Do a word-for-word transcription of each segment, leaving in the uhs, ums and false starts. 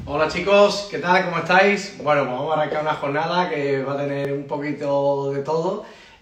Hola chicos, ¿qué tal? ¿Cómo estáis? Bueno, pues vamos a arrancar una jornada que va a tener un poquito de todo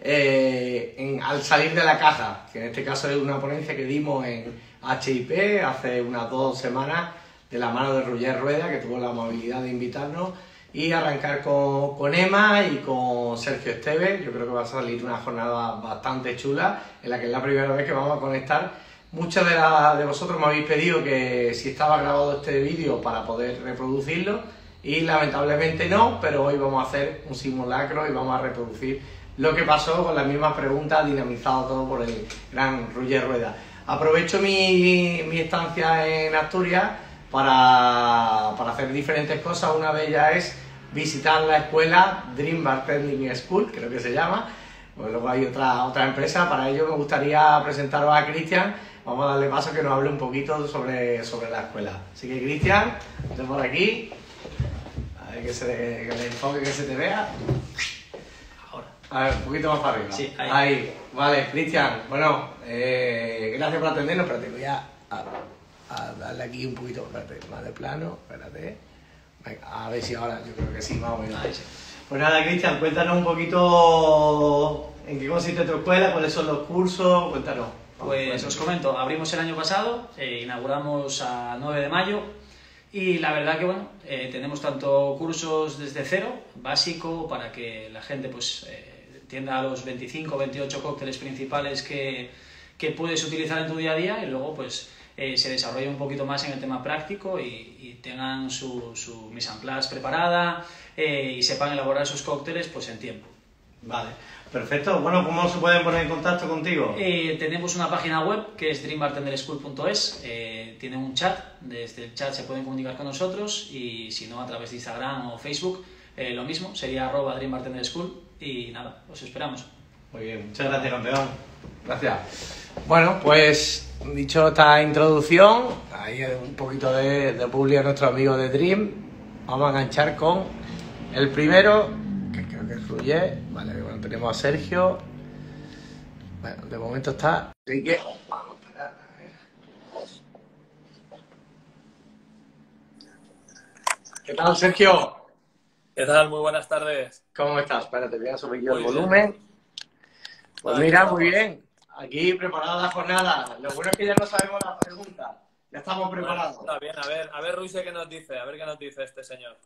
eh, en, al salir de la caja, que en este caso es una ponencia que dimos en H I P hace unas dos semanas de la mano de Roger Rueda, que tuvo la amabilidad de invitarnos, y arrancar con, con Emma y con Sergio Esteves. Yo creo que va a salir una jornada bastante chula, en la que es la primera vez que vamos a conectar. Muchos de, la, de vosotros me habéis pedido que si estaba grabado este vídeo para poder reproducirlo y lamentablemente no, pero hoy vamos a hacer un simulacro y vamos a reproducir lo que pasó con las mismas preguntas, dinamizado todo por el gran Roger Rueda. Aprovecho mi, mi estancia en Asturias para, para hacer diferentes cosas. Una de ellas es visitar la escuela Dream Bartending School, creo que se llama. Pues luego hay otra, otra empresa. Para ello me gustaría presentaros a Cristian. Vamos a darle paso que nos hable un poquito sobre, sobre la escuela. Así que Cristian, ven por aquí. A ver que, se, que el enfoque que se te vea. Ahora. A ver, un poquito más para arriba. Sí, ahí. ahí. Vale, Cristian. Bueno, eh, gracias por atendernos. Espérate, voy a, a, a darle aquí un poquito, espérate, más de plano. Espérate. Venga, a ver si ahora, yo creo que sí, más o menos. Ahí sí. Pues nada, Cristian, cuéntanos un poquito en qué consiste tu escuela, cuáles son los cursos, cuéntanos. Pues os comento, abrimos el año pasado, eh, inauguramos a nueve de mayo y la verdad que bueno, eh, tenemos tanto cursos desde cero, básico, para que la gente pues eh, entienda los veinticinco o veintiocho cócteles principales que, que puedes utilizar en tu día a día, y luego pues eh, se desarrolla un poquito más en el tema práctico y, y tengan su, su mise en place preparada eh, y sepan elaborar sus cócteles pues en tiempo. Vale, perfecto. Bueno, ¿cómo se pueden poner en contacto contigo? Eh, tenemos una página web que es dream bartender school punto es, eh, tiene un chat, desde el chat se pueden comunicar con nosotros, y si no a través de Instagram o Facebook, eh, lo mismo, sería arroba dream bartender school, y nada, os esperamos. Muy bien, muchas gracias, campeón. Gracias. Bueno, pues dicho esta introducción, ahí un poquito de, de publi a nuestro amigo de Dream, vamos a enganchar con el primero, que creo que es Roger. Vale, bueno, tenemos a Sergio. Bueno, de momento está. Así que vamos a esperar. A ver. ¿Qué tal, Sergio? ¿Qué tal? Muy buenas tardes. ¿Cómo estás? Espérate, voy a subir yo el Muy volumen. bien. Pues Vale, mira, vamos. muy bien. Aquí preparada la jornada. Lo bueno es que ya no sabemos las preguntas. Ya estamos preparados. Bueno, está bien, a ver, a ver, Ruiz, ¿qué nos dice? A ver qué nos dice este señor.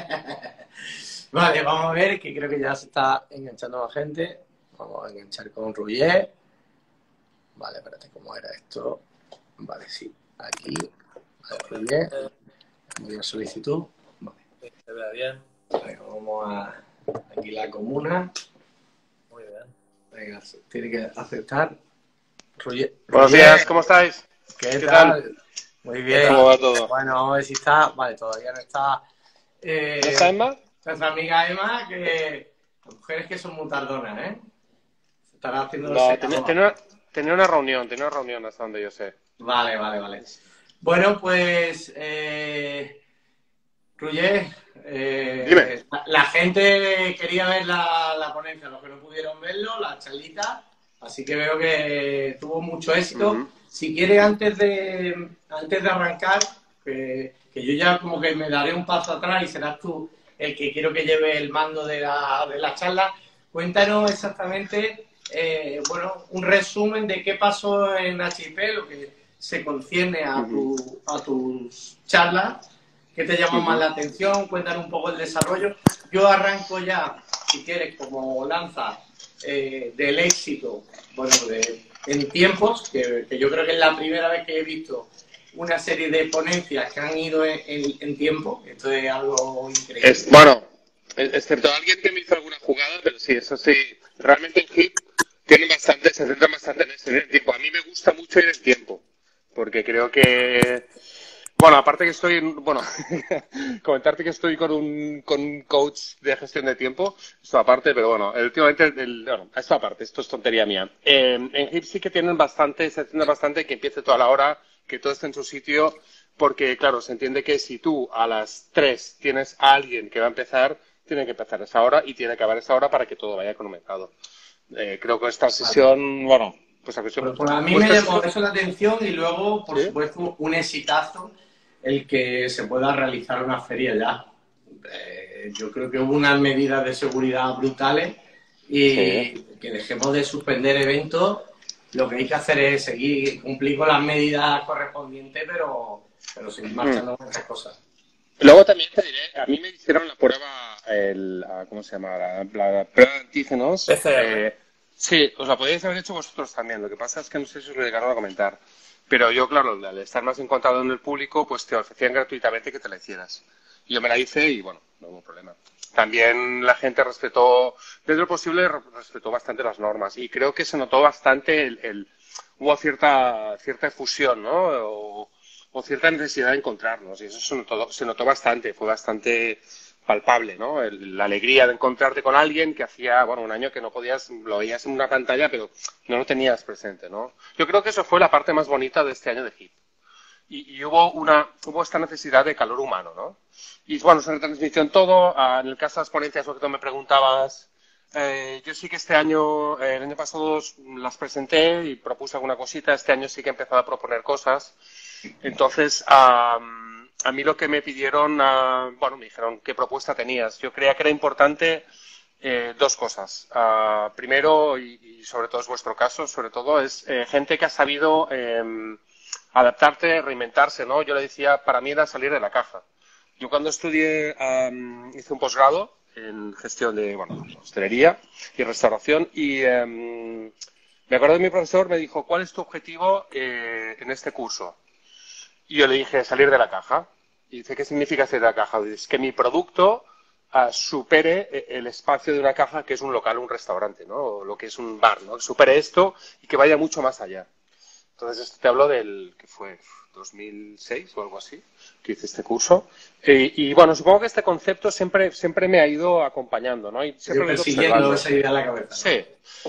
Vale, vamos a ver, que creo que ya se está enganchando la gente. Vamos a enganchar con Roger. Vale, espérate, ¿cómo era esto? Vale, sí, aquí. Vale, Roger. Voy a solicitud. Vale. Sí, se vea bien. Venga, vamos a aquí la comuna. Muy bien. Venga, tiene que aceptar. Roger. Buenos Roger, días, ¿cómo estáis? ¿Qué, ¿Qué tal? tal? Muy bien. ¿Cómo va todo? Bueno, vamos a ver si está. Vale, todavía no está. Eh, ¿No está Emma? Nuestra amiga Emma, que las mujeres que son muy tardonas, ¿eh? Se estará haciendo el No, secador. tenía, tenía una, tenía una reunión, tenía una reunión hasta donde yo sé. Vale, vale, vale. Bueno, pues, eh, Roger, eh, Dime. la, la gente quería ver la, la ponencia, los que no pudieron verlo, la charlita, así que veo que tuvo mucho éxito. Uh-huh. Si quieres, antes de, antes de arrancar, que, que yo ya como que me daré un paso atrás y serás tú el que quiero que lleve el mando de la, de la charla, cuéntanos exactamente, eh, bueno, un resumen de qué pasó en H I P, lo que se concierne a, tu, a tus charlas, qué te llamó más la atención, cuéntanos un poco el desarrollo. Yo arranco ya, si quieres, como lanza eh, del éxito, bueno, de, en tiempos, que, que yo creo que es la primera vez que he visto una serie de ponencias que han ido en, en, en tiempo. Esto es algo increíble. Es, bueno, excepto alguien que me hizo alguna jugada, pero sí, eso sí, realmente en H I P tienen bastante, se centran bastante en ese en el tiempo. A mí me gusta mucho ir en tiempo, porque creo que, bueno, aparte que estoy, bueno, comentarte que estoy con un, con un coach de gestión de tiempo, esto aparte, pero bueno, últimamente, el, bueno, esto aparte, esto es tontería mía. Eh, en H I P sí que tienen bastante, se centran bastante que empiece toda la hora, que todo esté en su sitio, porque claro, se entiende que si tú a las tres tienes a alguien que va a empezar, tiene que empezar esa hora y tiene que acabar esa hora para que todo vaya cronometrado. Eh, creo que esta sesión, bueno, pues la cuestión... Pues, pues a mí me llamó eso la atención y luego, por ¿Sí? supuesto, un exitazo el que se pueda realizar una feria ya. Eh, yo creo que hubo unas medidas de seguridad brutales y Sí. que dejemos de suspender eventos. Lo que hay que hacer es seguir, cumplir con las medidas correspondientes, pero, pero seguir marchando con estas cosas. Luego también te diré, a mí me hicieron la prueba, el, ah, ¿cómo se llama? La, la prueba de antígenos. P C R. Eh, sí, os la podéis haber hecho vosotros también. Lo que pasa es que no sé si os lo llegaron a comentar. Pero yo, claro, al estar más encontrado en el público, pues te ofrecían gratuitamente que te la hicieras. Y yo me la hice y, bueno, no hubo problema. También la gente respetó, dentro de lo posible, respetó bastante las normas. Y creo que se notó bastante el... el hubo cierta, cierta efusión, ¿no? O, o cierta necesidad de encontrarnos. Y eso se notó, se notó bastante, fue bastante palpable, ¿no? El- la alegría de encontrarte con alguien que hacía, bueno, un año que no podías, lo veías en una pantalla, pero no lo tenías presente, ¿no? Yo creo que eso fue la parte más bonita de este año de H I P. Y, y hubo una, hubo esta necesidad de calor humano, ¿no? Y bueno, se retransmitió en todo. Ah, en el caso de las ponencias, lo que tú me preguntabas, eh, yo sí que este año, eh, el año pasado las presenté y propuse alguna cosita. Este año sí que he empezado a proponer cosas. Entonces, ah, a mí lo que me pidieron, ah, bueno, me dijeron qué propuesta tenías. Yo creía que era importante eh, dos cosas. Ah, primero, y, y sobre todo es vuestro caso, sobre todo, es eh, gente que ha sabido em, adaptarte, reinventarse, ¿no? Yo le decía, para mí era salir de la caja. Yo cuando estudié, am, hice un posgrado en gestión de, bueno, hostelería y restauración y em, me acuerdo de mi profesor, me dijo, ¿cuál es tu objetivo eh, en este curso? Y yo le dije, salir de la caja. Y dice, ¿qué significa salir de la caja? Dice, que mi producto ah, supere eh, el espacio de una caja que es un local, un restaurante, ¿no? O lo que es un bar, ¿no? Que supere esto y que vaya mucho más allá. Entonces, esto te hablo del que fue dos mil seis o algo así, que hice este curso. Eh, y bueno, supongo que este concepto siempre, siempre me ha ido acompañando, ¿no? Y siempre lo he ido Persiguiendo observando. esa idea en la cabeza, ¿no? Sí.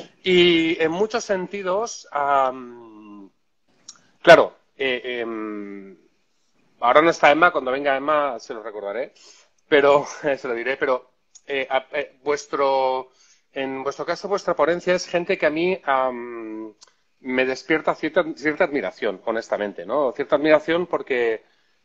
Y en muchos sentidos, am, claro, eh, em, ahora no está Emma, cuando venga Emma se lo recordaré, pero se lo diré, pero eh, a- eh, vuestro, en vuestro caso, vuestra ponencia es gente que a mí am, me despierta cierta, cierta admiración, honestamente, ¿no? Cierta admiración porque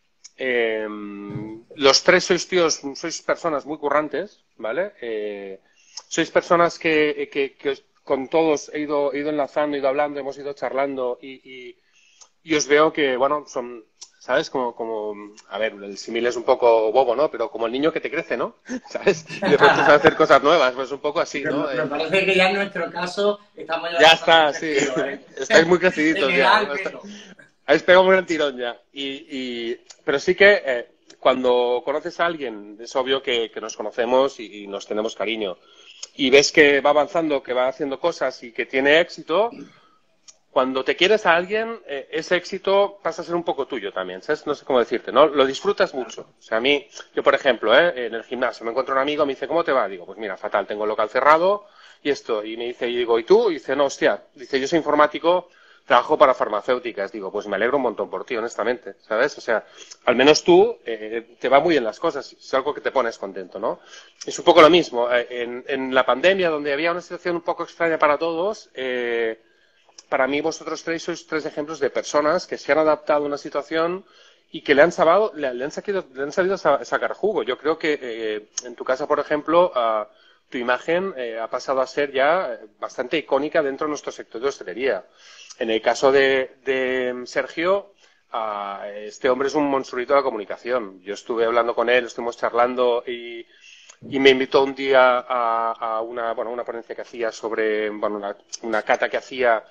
eh, los tres sois tíos, sois personas muy currantes, ¿vale? Eh, sois personas que, que- que os- con todos he ido, he ido enlazando, he ido hablando, hemos ido charlando y, y- y os veo que, bueno, son, ¿sabes? Como, como, a ver, el símil es un poco bobo, ¿no? Pero como el niño que te crece, ¿no? ¿Sabes? Y de pronto sabe hacer cosas nuevas, pues un poco así, Pero ¿no? me me Eh, parece que ya en nuestro caso estamos ya está, sí. crecidos, ¿eh? Estáis muy creciditos En ya. edad, ¿no? pero- Habéis pegado un gran tirón ya. Y, y- pero sí que eh, cuando conoces a alguien, es obvio que, que nos conocemos y, y nos tenemos cariño. Y ves que va avanzando, que va haciendo cosas y que tiene éxito, cuando te quieres a alguien, eh, ese éxito pasa a ser un poco tuyo también, ¿sabes? No sé cómo decirte, ¿no? Lo disfrutas mucho. O sea, a mí, yo por ejemplo, ¿eh? En el gimnasio me encuentro un amigo, me dice, ¿cómo te va? Digo, pues mira, fatal, tengo el local cerrado y esto. Y me dice, y digo, ¿y tú? Y dice, no, hostia, dice, yo soy informático, trabajo para farmacéuticas. Digo, pues me alegro un montón por ti, honestamente, ¿sabes? O sea, al menos tú eh, te va muy bien las cosas, es algo que te pones contento, ¿no? Es un poco lo mismo. Eh, En, en la pandemia, donde había una situación un poco extraña para todos, eh, para mí vosotros tres sois tres ejemplos de personas que se han adaptado a una situación y que le han, sabado, le, le han, saquido, le han sabido sa- sacar jugo. Yo creo que eh, en tu casa, por ejemplo, ah, tu imagen eh, ha pasado a ser ya eh, bastante icónica dentro de nuestro sector de hostelería. En el caso de, de Sergio, ah, este hombre es un monstruito de la comunicación. Yo estuve hablando con él, estuvimos charlando y, y me invitó un día a, a una, bueno, una ponencia que hacía sobre, bueno, una, una cata que hacía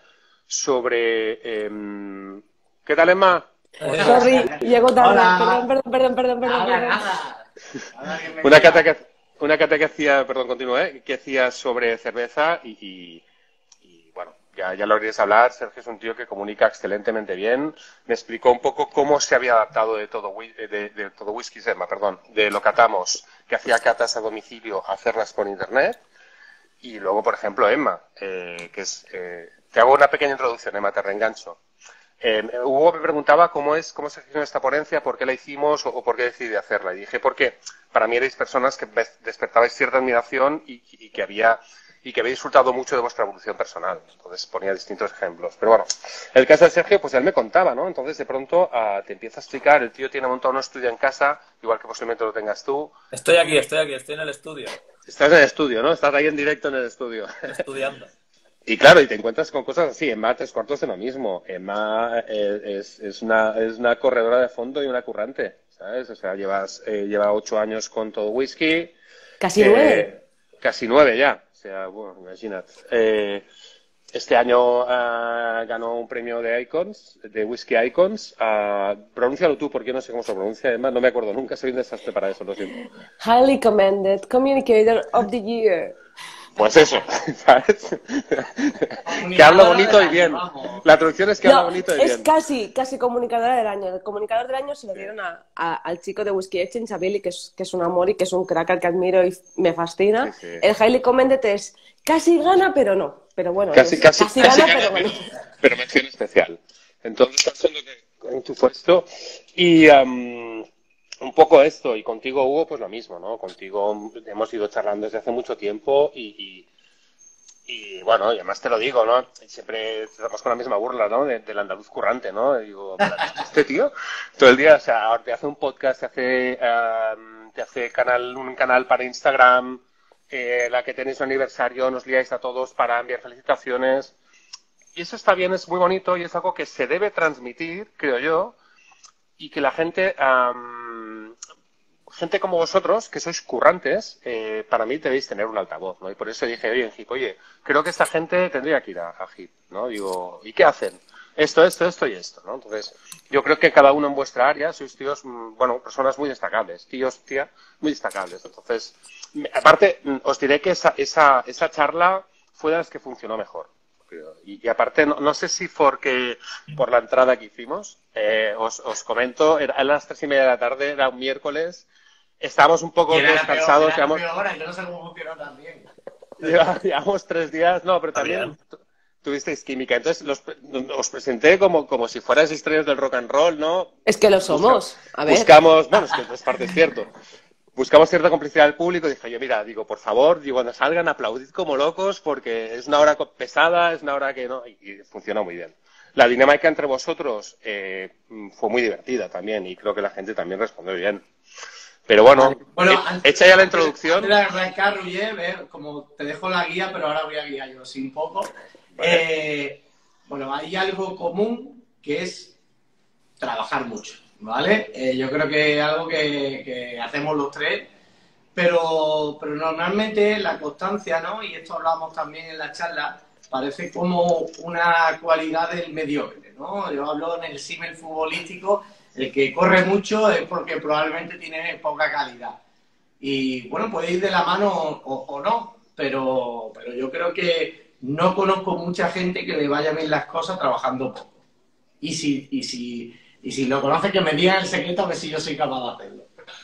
sobre... em, ¿qué tal, Emma? Sorry, llego tarde. Hola. Perdón, perdón, perdón, perdón, perdón. Nada, perdón. nada. Nada, que me Una queda. cata que, una cata que hacía, perdón, continúe, ¿eh? Que hacía sobre cerveza y, y- y, bueno, ya, ya lo oiréis hablar. Sergio es un tío que comunica excelentemente bien. Me explicó un poco cómo se había adaptado de todo, whi- de, de todo whisky, Emma, perdón, de lo catamos, que hacía catas a domicilio, a hacerlas por internet. Y luego, por ejemplo, Emma, eh, que es... eh, te hago una pequeña introducción, Emma, te reengancho. Eh, Hugo me preguntaba cómo es, cómo se gestionó esta ponencia, por qué la hicimos o, o por qué decidí hacerla. Y dije, porque para mí erais personas que ves- despertabais cierta admiración y, y que había y que habéis disfrutado mucho de vuestra evolución personal. Entonces ponía distintos ejemplos. Pero bueno, el caso de Sergio, pues él me contaba, ¿no? Entonces de pronto uh, te empieza a explicar, el tío tiene montado un estudio en casa, igual que posiblemente lo tengas tú. Estoy aquí, estoy aquí, estoy en el estudio. Estás en el estudio, ¿no? Estás ahí en directo en el estudio. Estudiando. Y claro, y te encuentras con cosas así. Emma, tres cuartos de lo mismo. Emma eh, es, es, una, es una corredora de fondo y una currante, ¿sabes? O sea, llevas, eh, lleva ocho años con todo whisky. Casi eh, nueve. Casi nueve ya. O sea, bueno, imagínate. Eh, este año uh, ganó un premio de Icons, de Whisky Icons. Uh, pronúncialo tú, porque no sé cómo se pronuncia. Además, no me acuerdo nunca. Soy un desastre para eso, lo siento. Highly Commended Communicator of the Year. Pues eso, ¿sabes? Que habla bonito y bien. La traducción es que habla No, bonito y es bien. casi, casi comunicadora del año. El comunicador del año se lo dieron a, a- al chico de Whisky Exchange, a Billy, que es, que es un amor y que es un crack al que admiro y me fascina. Sí, sí. El Highly Commended es casi gana, pero no. Pero bueno, Casi, es- casi, casi casi gana, gana, pero bueno. pero, pero mención especial. Entonces, pensando que en tu puesto y um, un poco esto, y contigo, Hugo, pues lo mismo, ¿no? Contigo hemos ido charlando desde hace mucho tiempo y, y, y, bueno, y además te lo digo, ¿no? Siempre estamos con la misma burla, ¿no? De- del andaluz currante, ¿no? Y digo, este tío, todo el día, o sea, ahora te hace un podcast, te hace, um, te hace canal, un canal para Instagram, eh, la que tenéis un aniversario, nos liáis a todos para enviar felicitaciones. Y eso está bien, es muy bonito y es algo que se debe transmitir, creo yo, y que la gente, um, gente como vosotros, que sois currantes, eh, para mí debéis tener un altavoz, ¿no? Y por eso dije, oye, en Hip, oye, creo que esta gente tendría que ir a, a Hip, ¿no? Digo, ¿y qué hacen? Esto, esto, esto y esto, ¿no? Entonces, yo creo que cada uno en vuestra área sois tíos, mm, bueno, personas muy destacables, tíos, tía, muy destacables. Entonces, me- aparte, mm, os diré que esa, esa, esa charla fue de las que funcionó mejor. Creo. Y, y aparte, no, no sé si porque por la entrada que hicimos, eh, os, os comento, era a las tres y media de la tarde, era un miércoles, estábamos un poco Y era todos la peor, cansados, era la llevamos, peor hora, yo no sé cómo funcionó también. lleva- llevamos tres días, no, pero también tu- tuvisteis química. Entonces, los, pre- os presenté como, como si fuerais estrellas del rock and roll, ¿no? Es que lo somos. A ver. Buscamos, bueno, es que es parte es cierto. Buscamos cierta complicidad del público y dije yo, mira, digo, por favor, digo, cuando salgan, aplaudid como locos porque es una hora co- pesada, es una hora que no, y, y funcionó muy bien. La dinámica entre vosotros eh, fue muy divertida también y creo que la gente también respondió bien. Pero bueno, Bueno, he- antes- hecha ya la antes- introducción. Antes de arrancar, Ruyer, ve, como te dejo la guía, pero ahora voy a guiar yo así un poco. Eh, bueno, hay algo común que es trabajar mucho, ¿vale? Eh, yo creo que es algo que, que hacemos los tres, pero, pero normalmente la constancia, ¿no? Y esto hablamos también en la charla, parece como una cualidad del mediocre, ¿no? Yo hablo en el símil futbolístico, el que corre mucho es porque probablemente tiene poca calidad. Y bueno, puede ir de la mano o, o no, pero, pero yo creo que no conozco mucha gente que le vaya bien las cosas trabajando poco. Y si, y si, y si lo conoce, que me digan el secreto, a ver si yo soy capaz de hacerlo.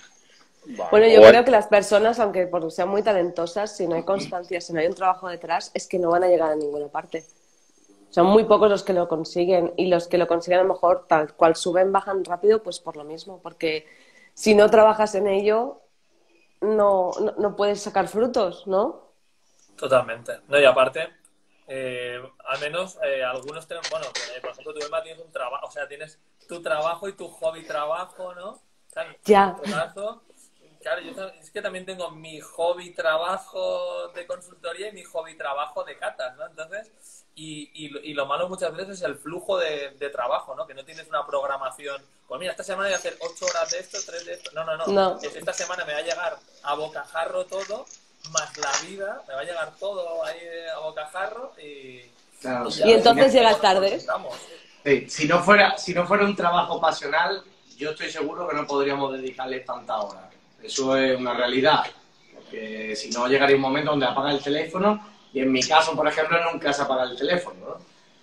Bueno, yo Bueno. creo que las personas, aunque por sean muy talentosas, si no hay constancia, si no hay un trabajo detrás, es que no van a llegar a ninguna parte. Son muy pocos los que lo consiguen y los que lo consiguen a lo mejor tal cual suben, bajan rápido, pues por lo mismo, porque si no trabajas en ello, no, no, no puedes sacar frutos, ¿no? Totalmente. No, y aparte, eh, al menos eh, algunos tenemos, bueno, eh, por ejemplo, tú, Emma, tienes un trabajo, o sea, tienes tu trabajo y tu hobby trabajo, ¿no? Claro, Ya. en tu caso, claro, yo ta- es que también tengo mi hobby trabajo de consultoría y mi hobby trabajo de catas, ¿no? Entonces, y, y, lo- y lo malo muchas veces es el flujo de, de trabajo, ¿no? Que no tienes una programación. Pues mira, esta semana voy a hacer ocho horas de esto, tres de esto. No, no, no. No. Es esta semana me va a llegar a bocajarro todo, más la vida, me va a llegar todo ahí a bocajarro y... Claro, Y entonces ya, llegas nos tarde. concentramos. Sí, si no fuera, si no fuera un trabajo pasional, yo estoy seguro que no podríamos dedicarle tantas horas. Eso es una realidad. Porque si no, llegaría un momento donde apaga el teléfono, y en mi caso, por ejemplo, nunca se apaga el teléfono, ¿no?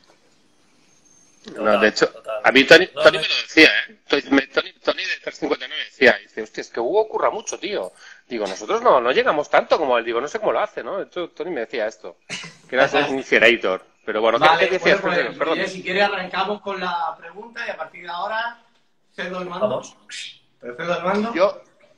No, de hecho, Total. a mí Tony, No, Tony no. me lo decía, ¿eh? Tony, me- Tony, Tony de tres cincuenta y nueve decía, dice, hostia, es que Hugo curra mucho, tío. Digo, nosotros no, no llegamos tanto como él. Digo, no sé cómo lo hace, ¿no? De hecho, Tony me decía esto, que era un incinerator. Pero bueno, ¿qué, Vale, qué decías? bueno, Perdón, pues, perdón. Roger, si quieres arrancamos con la pregunta y a partir de ahora cedo el mando. Vamos. ¿Te cedo el mando? Yo,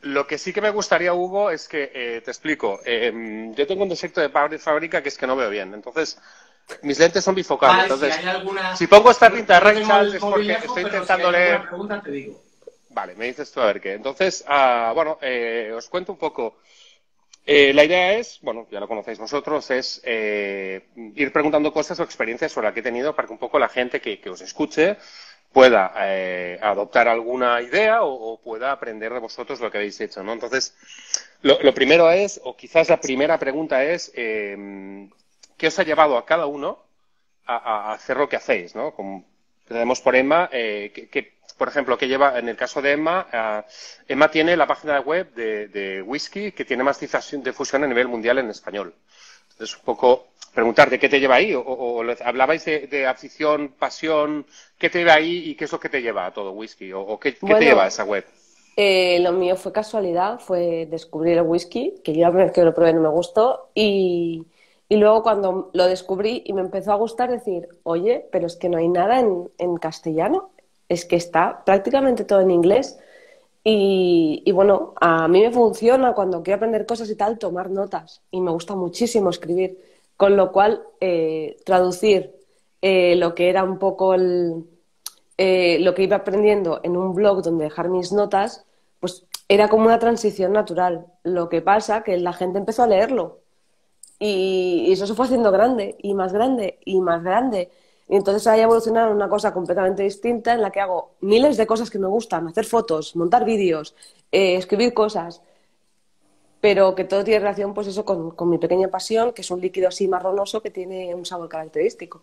Lo que sí que me gustaría, Hugo, es que, eh, te explico, eh, yo tengo un defecto de fabri- fábrica que es que no veo bien, entonces mis lentes son bifocales, Vale, si entonces hay alguna... si pongo esta pinta No tengo rectal el es móvil porque lejos, estoy pero intentando si hay leer... alguna pregunta te digo. Vale, me dices tú a ver qué. Entonces, ah, bueno, eh, os cuento un poco. Eh, la idea es, bueno, ya lo conocéis vosotros, es eh, ir preguntando cosas o experiencias sobre las que he tenido para que un poco la gente que, que os escuche pueda eh, adoptar alguna idea o, o pueda aprender de vosotros lo que habéis hecho, ¿no? Entonces, lo, lo primero es, o quizás la primera pregunta es, eh, ¿qué os ha llevado a cada uno a, a hacer lo que hacéis, ¿no? Como tenemos por Emma, eh, que, que, por ejemplo, que lleva, en el caso de Emma, uh, Emma tiene la página web de, de whisky que tiene más difusión, difusión a nivel mundial en español. Entonces, un poco preguntarte, ¿qué te lleva ahí? O, o, o hablabais de, de afición, pasión, ¿qué te lleva ahí y qué es lo que te lleva a todo whisky? ¿O, o qué, qué Bueno, te lleva a esa web? Eh, lo mío fue casualidad, fue descubrir el whisky, que yo la primera vez que lo probé no me gustó, y, y luego cuando lo descubrí y me empezó a gustar decir, oye, pero es que no hay nada en, en castellano, es que está prácticamente todo en inglés. Y, y bueno, a mí me funciona cuando quiero aprender cosas y tal, tomar notas, y me gusta muchísimo escribir, con lo cual eh, traducir eh, lo que era un poco el eh, lo que iba aprendiendo en un blog donde dejar mis notas, pues era como una transición natural. Lo que pasa que la gente empezó a leerlo y, y eso se fue haciendo grande y más grande y más grande. Y entonces ahí evolucionaron a una cosa completamente distinta en la que hago miles de cosas que me gustan, hacer fotos, montar vídeos, eh, escribir cosas, pero que todo tiene relación pues eso con, con mi pequeña pasión, que es un líquido así marronoso que tiene un sabor característico.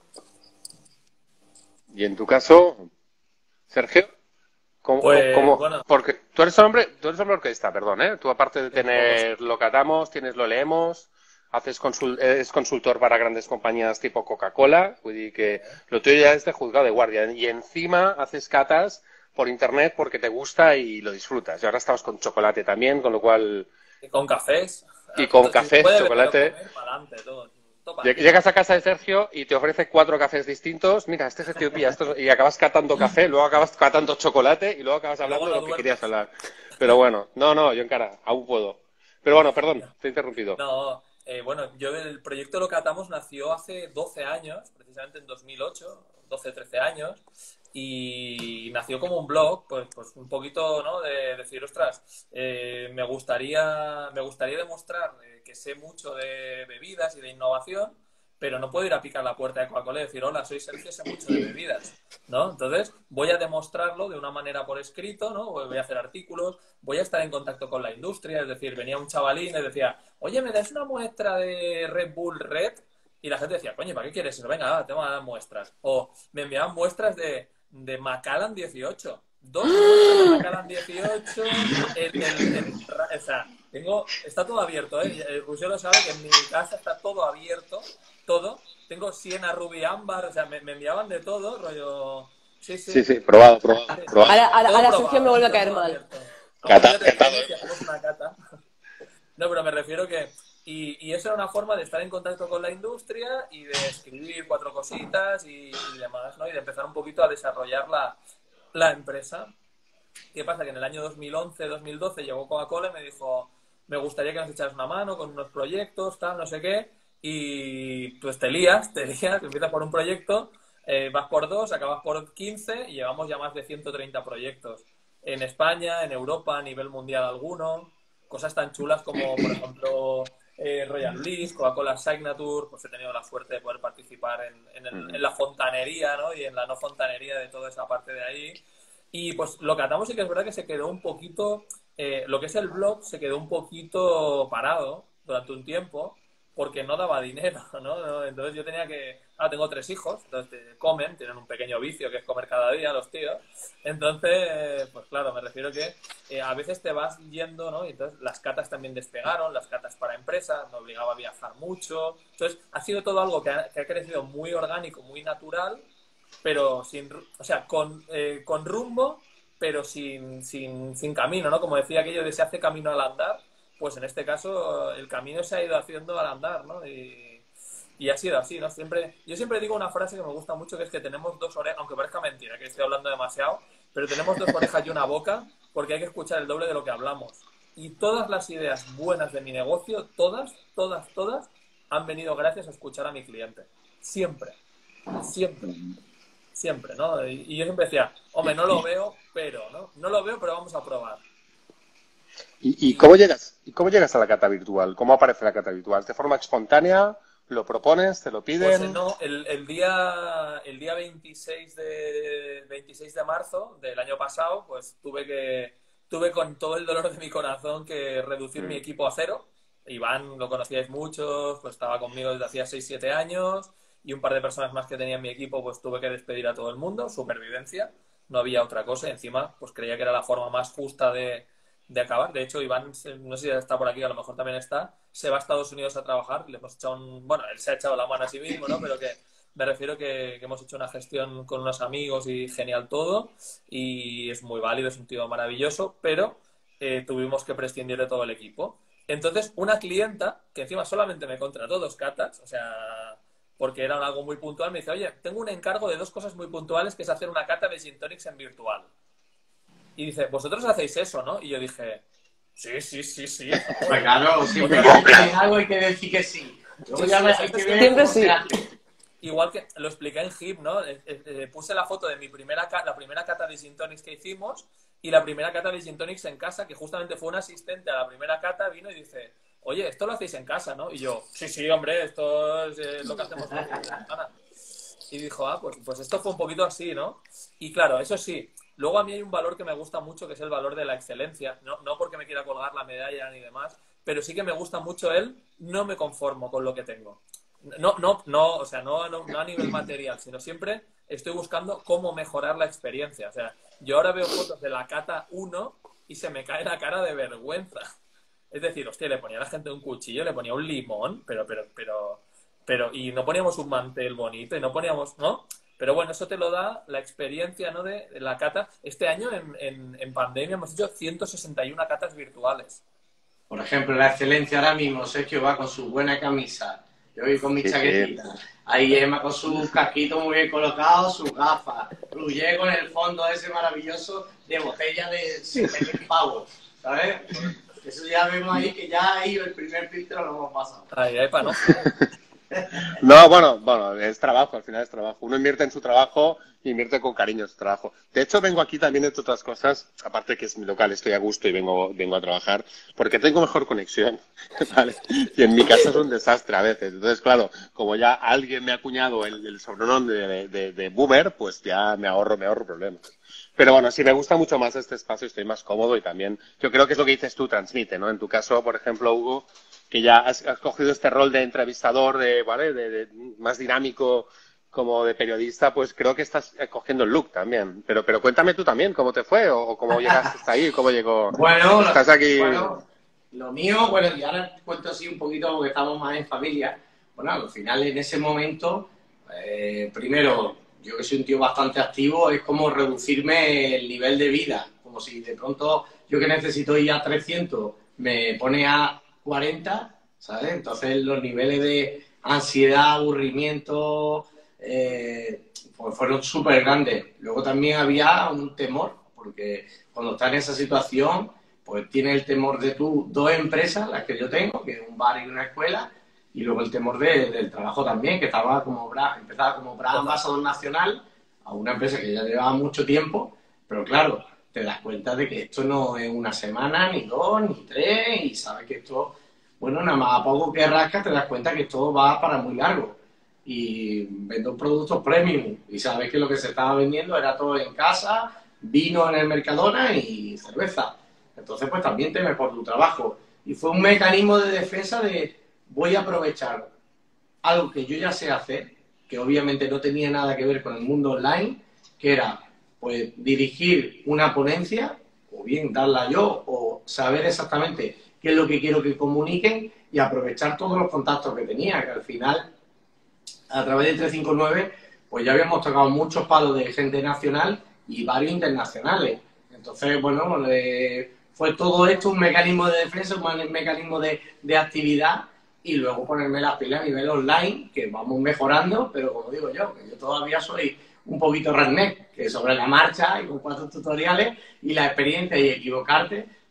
Y en tu caso, Sergio, ¿cómo, Pues cómo- bueno, porque tú eres hombre, tú eres hombre orquesta, perdón, ¿eh? Tú aparte de un poco sí. tener lo catamos, tienes lo leemos, haces consul, eres consultor para grandes compañías tipo Coca-Cola, vull dir que lo tuyo ya es de juzgado de guardia, y encima haces catas por internet porque te gusta y lo disfrutas. Y ahora estamos con chocolate también, con lo cual, Y con cafés. y con Si se cafés, puede beber o chocolate. comer, para adelante, todo. Todo para Lleg- arriba. Llegas a casa de Sergio y te ofrece cuatro cafés distintos. Mira, este es Etiopía, esto es- y acabas catando café, luego acabas catando chocolate y luego acabas Y luego hablando de no lo que querías duermes. hablar. Pero bueno, no, no, yo encara, aún puedo. Pero bueno, perdón, te he interrumpido. No, eh, bueno, yo el proyecto Lo Catamos nació hace doce años, precisamente en dos mil ocho, doce, trece años, y nació como un blog, pues, pues un poquito, ¿no? De decir, ostras, eh, me gustaría, me gustaría demostrar eh, que sé mucho de bebidas y de innovación, pero no puedo ir a picar la puerta de Coca-Cola y decir, hola, soy Sergio, sé mucho de bebidas, ¿no? Entonces, voy a demostrarlo de una manera por escrito, ¿no? Voy a hacer artículos, voy a estar en contacto con la industria, es decir, venía un chavalín y decía, oye, ¿me das una muestra de Red Bull Red? Y la gente decía, coño, ¿para qué quieres eso? Venga, va, te voy a dar muestras. O me enviaban muestras de, de Macallan dieciocho. Dos muestras de Macallan dieciocho. El, el, el- o sea, tengo, está todo abierto, ¿eh? El Rusio lo sabe que en mi casa está todo abierto, todo. Tengo Siena, Ruby, Ámbar, o sea, me, me enviaban de todo, rollo... Sí, sí. Sí, sí, probado, probado, Sí. probado. Ahora, ahora, Todo ahora probado, Sergio me vuelve a todo caer mal. abierto. Cata- Algún día te catado, vienes y ¿eh? hacemos una cata. No, pero me refiero que... Y, y eso era una forma de estar en contacto con la industria y de escribir cuatro cositas y, y demás, ¿no? Y de empezar un poquito a desarrollar la, la empresa. ¿Qué pasa? Que en el año dos mil once, dos mil doce llegó Coca-Cola y me dijo, me gustaría que nos echaras una mano con unos proyectos, tal, no sé qué. Y pues te lías, te lías, empiezas por un proyecto, eh, vas por dos, acabas por quince y llevamos ya más de ciento treinta proyectos. En España, en Europa, a nivel mundial alguno. Cosas tan chulas como, por ejemplo, eh, Royal Bliss, Coca-Cola Signature, pues he tenido la suerte de poder participar en, en, el- en la fontanería, ¿no? Y en la no fontanería de toda esa parte de ahí. Y pues lo que atamos sí que es verdad que se quedó un poquito, eh, lo que es el blog se quedó un poquito parado durante un tiempo porque no daba dinero, ¿no? ¿no? Entonces yo tenía que, ahora tengo tres hijos, entonces te- comen, tienen un pequeño vicio que es comer cada día los tíos. Entonces, pues claro, me refiero que eh, a veces te vas yendo, ¿no? Y entonces las catas también despegaron, las catas para empresas, me obligaba a viajar mucho. Entonces ha sido todo algo que ha, que ha crecido muy orgánico, muy natural, pero sin, ru- o sea, con, eh, con rumbo, pero sin, sin, sin camino, ¿no? Como decía aquello de se hace camino al andar, pues en este caso el camino se ha ido haciendo al andar, ¿no? Y, y ha sido así, ¿no? Siempre, yo siempre digo una frase que me gusta mucho, que es que tenemos dos orejas, aunque parezca mentira, que estoy hablando demasiado, pero tenemos dos orejas y una boca, porque hay que escuchar el doble de lo que hablamos. Y todas las ideas buenas de mi negocio, todas, todas, todas, han venido gracias a escuchar a mi cliente. Siempre, siempre, siempre, ¿no? Y, y yo siempre decía, hombre, no lo veo, pero, ¿no? No lo veo, pero vamos a probar. ¿Y, y cómo llegas? ¿Y cómo llegas a la cata virtual? ¿Cómo aparece la cata virtual? ¿De forma espontánea? ¿Lo propones? ¿Te lo piden? Pues no, el, el día el día veintiséis de veintiséis de marzo del año pasado, pues tuve que tuve con todo el dolor de mi corazón que reducir mm. mi equipo a cero. Iván lo conocíais muchos, pues estaba conmigo desde hacía seis siete años y un par de personas más que tenía en mi equipo, pues tuve que despedir a todo el mundo, supervivencia, no había otra cosa. Y encima, pues creía que era la forma más justa de, de acabar. De hecho, Iván, no sé si está por aquí, a lo mejor también está, se va a Estados Unidos a trabajar, le hemos echado un... Bueno, él se ha echado la mano a sí mismo, ¿no? Pero que me refiero que, que hemos hecho una gestión con unos amigos y genial todo, y es muy válido, es un tío maravilloso, pero eh, tuvimos que prescindir de todo el equipo. Entonces, una clienta, que encima solamente me contrató dos catas, o sea, porque era algo muy puntual, me dice, oye, tengo un encargo de dos cosas muy puntuales, que es hacer una cata de Gin Tonics en virtual. Y dice, vosotros hacéis eso, ¿no? Y yo dije, sí, sí, sí, sí. Pues claro, siempre hay algo hay que decir que sí. Luego ya hay que ver siempre cómo sí. se hace. Igual que lo expliqué en H I P, ¿no? Eh, eh, puse la foto de mi primera la primera cata de Gin Tonics que hicimos y la primera cata de Gin Tonics en casa, que justamente fue un asistente a la primera cata, vino y dice, oye, esto lo hacéis en casa, ¿no? Y yo, sí, sí, hombre, esto es eh, lo que hacemos todos los días. Y dijo, ah, pues, pues esto fue un poquito así, ¿no? Y claro, eso sí, luego a mí hay un valor que me gusta mucho, que es el valor de la excelencia. No, no porque me quiera colgar la medalla ni demás, pero sí que me gusta mucho el no me conformo con lo que tengo. No, no, no, o sea, no, no, no a nivel material, sino siempre estoy buscando cómo mejorar la experiencia. O sea, yo ahora veo fotos de la cata uno y se me cae la cara de vergüenza. Es decir, hostia, le ponía a la gente un cuchillo, le ponía un limón, pero, pero, pero, pero, y no poníamos un mantel bonito, y no poníamos, ¿no? Pero bueno, eso te lo da la experiencia, ¿no? De, de la cata. Este año, en, en, en pandemia, hemos hecho ciento sesenta y una catas virtuales. Por ejemplo, la excelencia ahora mismo, Sergio va con su buena camisa, yo voy con mi sí, chaquetita, sí. Ahí Emma con sus casquitos muy bien colocados, sus gafas, Ruggier con el fondo ese maravilloso de botella de siete pavos, ¿sabes? Eso ya vemos ahí que ya ahí el primer filtro lo hemos pasado. Ahí, ahí para no. No, bueno, bueno, es trabajo, al final es trabajo. Uno invierte en su trabajo y invierte con cariño en su trabajo. De hecho, vengo aquí también, entre otras cosas, aparte que es mi local, estoy a gusto y vengo, vengo a trabajar, porque tengo mejor conexión, ¿vale? Y en mi casa es un desastre a veces. Entonces, claro, como ya alguien me ha acuñado el, el sobrenombre de, de, de boomer, pues ya me ahorro, me ahorro problemas. Pero bueno, sí, me gusta mucho más este espacio, estoy más cómodo y también, yo creo que es lo que dices tú, transmite, ¿no? En tu caso, por ejemplo, Hugo, que ya has, has cogido este rol de entrevistador, de, ¿vale? De, de, más dinámico como de periodista, pues creo que estás cogiendo el look también. Pero, pero cuéntame tú también, ¿cómo te fue? ¿O, o cómo llegaste hasta ahí? ¿Cómo llegó? Bueno, estás aquí. Bueno, lo mío, bueno, y ahora te cuento así un poquito porque estamos más en familia. Bueno, al final en ese momento, eh, primero, yo que soy un tío bastante activo, es como reducirme el nivel de vida. Como si de pronto yo que necesito ir a trescientos me pone a cuarenta, ¿sabes? Entonces los niveles de ansiedad, aburrimiento, eh, pues fueron súper grandes. Luego también había un temor, porque cuando estás en esa situación, pues tienes el temor de tus dos empresas, las que yo tengo, que es un bar y una escuela, y luego el temor de, del trabajo también, que estaba como bra, empezaba como brand ambassador nacional a una empresa que ya llevaba mucho tiempo, pero claro, te das cuenta de que esto no es una semana, ni dos, ni tres, y sabes que esto, bueno, nada más a poco que rascas te das cuenta que esto va para muy largo. Y vendo productos premium, y sabes que lo que se estaba vendiendo era todo en casa, vino en el Mercadona y cerveza. Entonces, pues también temes por tu trabajo. Y fue un mecanismo de defensa de voy a aprovechar algo que yo ya sé hacer, que obviamente no tenía nada que ver con el mundo online, que era pues dirigir una ponencia, o bien darla yo, o saber exactamente qué es lo que quiero que comuniquen y aprovechar todos los contactos que tenía, que al final, a través de trescientos cincuenta y nueve, pues ya habíamos tocado muchos palos de gente nacional y varios internacionales. Entonces, bueno, eh, fue todo esto un mecanismo de defensa, un mecanismo de, de actividad, y luego ponerme las pilas a nivel online, que vamos mejorando, pero como digo yo, que yo todavía soy un poquito redneck, que sobre la marcha y con cuatro tutoriales y la experiencia y equivocarte,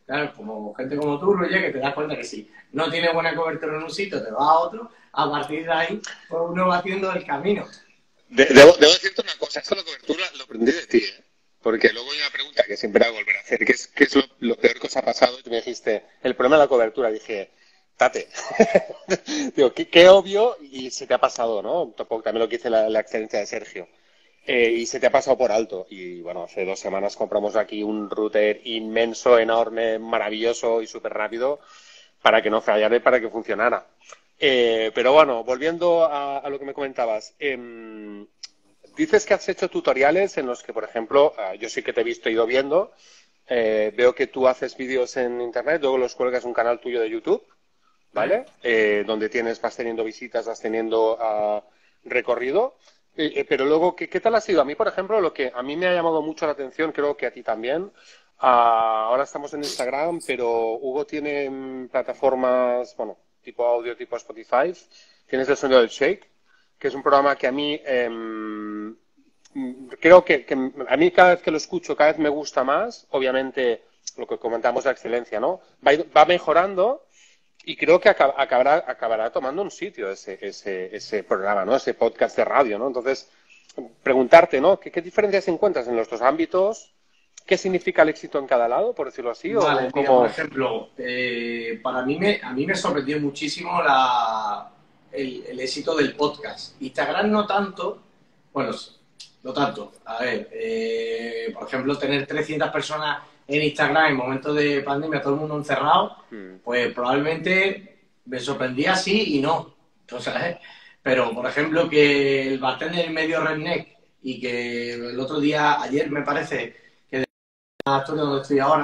Claro, como gente como tú, Roger, que te das cuenta que si no tiene buena cobertura en un sitio, te vas a otro, a partir de ahí, pues uno va haciendo el camino. De- debo, debo decirte una cosa, esto de la cobertura lo aprendí de ti, ¿eh? Porque luego hay una pregunta que siempre hago volver a hacer, que es, ¿qué es lo, lo peor que os ha pasado? Y tú me dijiste, el problema de la cobertura. Dije, tate. Digo, qué, qué obvio, y se te ha pasado, ¿no? Tampoco, también lo que dice la, la excelencia de Sergio. Eh, y se te ha pasado por alto. Y bueno, hace dos semanas compramos aquí un router inmenso, enorme, maravilloso y súper rápido para que no fallara y para que funcionara. Eh, pero bueno, volviendo a, a lo que me comentabas, em, dices que has hecho tutoriales en los que, por ejemplo, eh, yo sí que te he visto, he ido viendo, eh, veo que tú haces vídeos en internet, luego los cuelgas en un canal tuyo de YouTube, ¿vale? Eh, donde tienes, vas teniendo visitas, vas teniendo ah, recorrido. Eh, eh, pero luego, ¿qué, ¿qué tal ha sido? A mí, por ejemplo, lo que a mí me ha llamado mucho la atención, creo que a ti también. Ah, ahora estamos en Instagram, pero Hugo tiene mm, plataformas, bueno, tipo audio, tipo Spotify. Tienes el sonido del Shake, que es un programa que a mí em, mm, creo que, que a mí cada vez que lo escucho, cada vez me gusta más. Obviamente, lo que comentamos, la excelencia, ¿no? Va, ir- va mejorando. Y creo que acab- acabará, acabará tomando un sitio ese, ese, ese programa, ¿no? Ese podcast de radio, ¿no? Entonces, preguntarte, ¿no? ¿Qué, qué diferencias encuentras en los dos ámbitos? ¿Qué significa el éxito en cada lado, por decirlo así? ¿O, Vale, o mira, por cómo? ejemplo, eh, para mí me, a mí me sorprendió muchísimo la, el, el éxito del podcast. Instagram no tanto, bueno, no tanto. A ver, eh, por ejemplo, tener trescientas personas en Instagram en momentos de pandemia, todo el mundo encerrado, Mm. pues probablemente me sorprendía sí y no. Entonces, ¿eh? Pero, por ejemplo, que el bartender medio redneck y que el otro día, ayer me parece, que de la historia donde estoy ahora,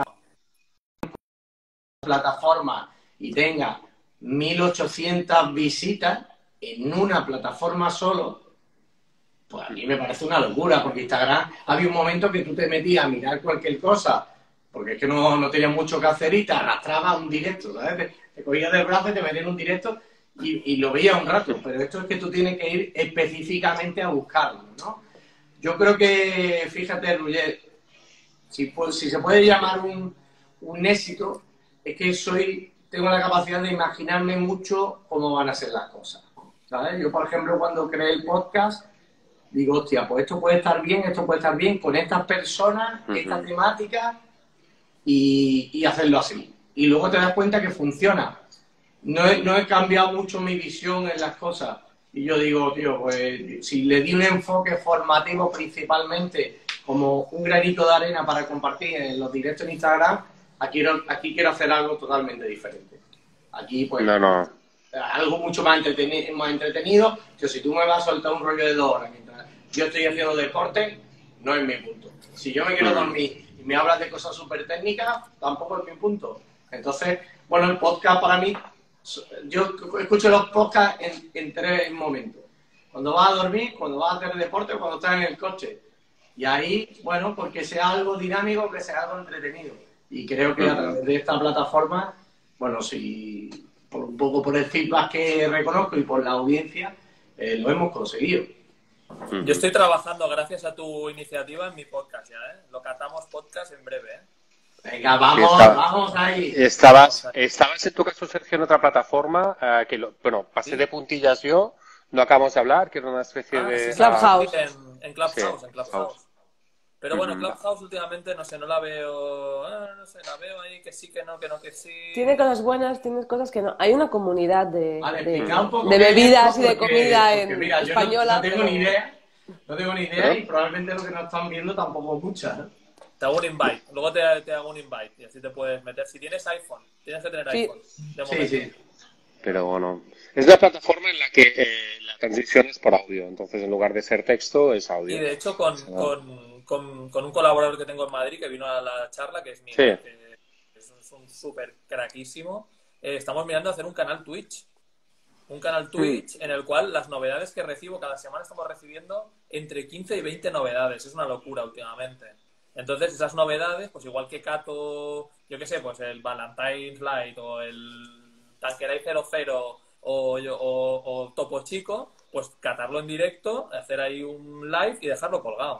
plataforma y tenga mil ochocientas visitas en una plataforma solo, pues a mí me parece una locura, porque Instagram había un momento que tú te metías a mirar cualquier cosa, porque es que no, no tenías mucho que hacer y te arrastraba a un directo, ¿sabes? Te, te cogías del brazo y te metías en un directo y, y lo veías un rato, pero esto es que tú tienes que ir específicamente a buscarlo, ¿no? Yo creo que, fíjate, Roger, si, pues, si se puede llamar un, un éxito, es que soy, tengo la capacidad de imaginarme mucho cómo van a ser las cosas, ¿sabes? Yo, por ejemplo, cuando creé el podcast, digo, hostia, pues esto puede estar bien, esto puede estar bien con estas personas, esta Ujú. temática y, y hacerlo así. Y luego te das cuenta que funciona. No he, no he cambiado mucho mi visión en las cosas. Y yo digo, tío, pues si le di un enfoque formativo principalmente como un granito de arena para compartir en los directos en Instagram, aquí, quiero- aquí quiero hacer algo totalmente diferente. Aquí, pues, No, no. algo mucho más entretenido, más entretenido, que si tú me vas a soltar un rollo de dos horas mientras yo estoy haciendo deporte, no es mi punto. Si yo me quiero Mm. dormir y me hablas de cosas súper técnicas, tampoco es mi punto. Entonces, bueno, el podcast para mí, yo escucho los podcasts en, en tres momentos. Cuando vas a dormir, cuando vas a hacer deporte o cuando estás en el coche. Y ahí, bueno, porque sea algo dinámico, que sea algo entretenido. Y creo que a Ujú. través de esta plataforma, bueno, si por un poco por el feedback que reconozco y por la audiencia, eh, lo hemos conseguido. Ujú. Yo estoy trabajando, gracias a tu iniciativa, en mi podcast ya, ¿eh? Lo catamos podcast en breve, ¿eh? Venga, Sí, vamos, estaba- vamos ahí. Estabas, estabas en tu caso, Sergio, en otra plataforma, eh, que lo, bueno, pasé Sí. de puntillas yo, no acabamos de hablar, que era una especie Ah, de... sí, sí, Clubhouse. sí, en, en Clubhouse, Sí, en Clubhouse. Clubhouse. Pero bueno, Ujú. Clubhouse últimamente, no sé, no la veo, ah, no sé, la veo ahí que sí, que no, que no, que sí. Tiene cosas buenas, tiene cosas que no. Hay una comunidad de, Vale, de, explica un poco de qué es bebidas esto, y de porque- comida porque en mira, yo no- española. no, tengo pero- ni idea, no tengo ni idea ¿Pero? y probablemente lo que nos están viendo tampoco muchas, ¿no? Te hago un invite, luego te, te hago un invite y así te puedes meter. Si tienes iPhone, tienes que tener Sí. iPhone. De Sí, momento. sí. Pero bueno, es la plataforma en la que eh, la transmisión es por audio, entonces en lugar de ser texto es audio. Y de hecho, con, Sí. con, con, con un colaborador que tengo en Madrid que vino a la charla, que es mi Sí. que es un, es un súper craquísimo, eh, estamos mirando hacer un canal Twitch. Un canal Twitch en el cual las novedades que recibo, cada semana estamos recibiendo entre quince y veinte novedades. Es una locura últimamente. Entonces, esas novedades, pues igual que Cato, yo qué sé, pues el Valentine's Light o el Tanqueray cero cero o, yo- o, o Topo Chico, pues catarlo en directo, hacer ahí un live y dejarlo colgado.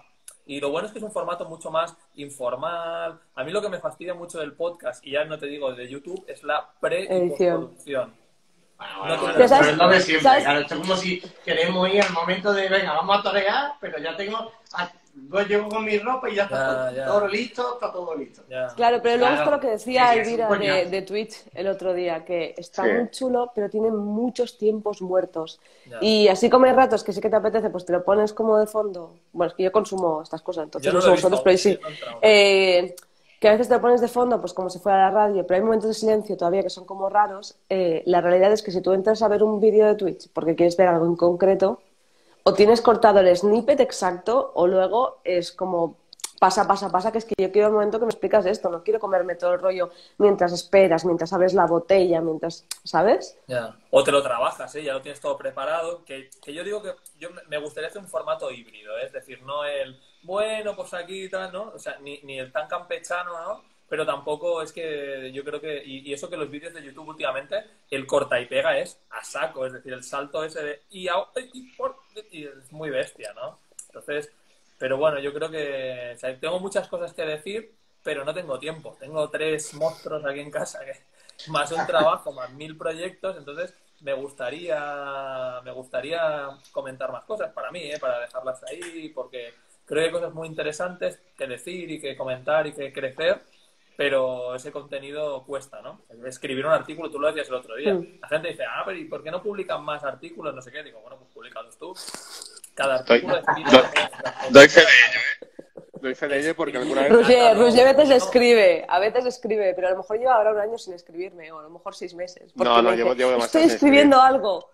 Y lo bueno es que es un formato mucho más informal. A mí lo que me fastidia mucho del podcast, y ya no te digo de YouTube, es la pre y Edición. postproducción. Bueno, No bueno, te- bueno, Pero pero ¿sabes- es lo de siempre, sabes- claro, esto es como si queremos ir al momento de, venga, vamos a torear, pero ya tengo, ah, yo llego con mi ropa y ya está Ya, todo, ya. todo listo, está todo listo. Ya. Claro, pero luego Claro, esto lo que decía sí, sí, es un Elvira de, coñazo. de Twitch el otro día, que está Sí. muy chulo, pero tiene muchos tiempos muertos. Ya. Y así como hay ratos que sí que te apetece, pues te lo pones como de fondo. Bueno, es que yo consumo estas cosas, entonces Yo no, no sé lo he vosotros, visto, pero sí. sí, no he entrado. Eh, que a veces te lo pones de fondo, pues como si fuera la radio, pero hay momentos de silencio todavía que son como raros. Eh, la realidad es que si tú entras a ver un vídeo de Twitch porque quieres ver algo en concreto, o tienes cortado el snippet exacto, o luego es como pasa, pasa, pasa, que es que yo quiero el momento que me explicas esto, no quiero comerme todo el rollo mientras esperas, mientras abres la botella, mientras, ¿sabes? Ya. O te lo trabajas, ¿eh? Ya lo tienes todo preparado. Que, que yo digo que yo me- me gustaría hacer un formato híbrido, ¿eh? Es decir, no el, bueno, pues aquí y tal, ¿no? O sea, ni, ni el tan campechano, ¿no? Pero tampoco es que yo creo que, y, y eso que los vídeos de YouTube últimamente, el corta y pega es a saco, es decir, el salto ese de, y, a- y, por- y es muy bestia, ¿no? Entonces, pero bueno, yo creo que, o sea, tengo muchas cosas que decir, pero no tengo tiempo. Tengo tres monstruos aquí en casa, que, más un trabajo, más mil proyectos, entonces me gustaría, me gustaría comentar más cosas para mí, ¿eh? Para dejarlas ahí, porque creo que hay cosas muy interesantes que decir y que comentar y que crecer, pero ese contenido cuesta, ¿no? Escribir un artículo, tú lo decías el otro día. Mm. La gente dice, ah, pero ¿y por qué no publican más artículos? No sé qué. Digo, bueno, pues publicalos tú. Cada Doy, artículo define doy- la- doy fe de ello, ¿eh? Doy fe de ello porque alguna vez... Roger, no, Roger a veces no. escribe, a veces escribe, pero a lo mejor lleva ahora un año sin escribirme, o a lo mejor seis meses. Porque No, no, me llevo- dice, llevo demasiado estoy sin escribiendo algo.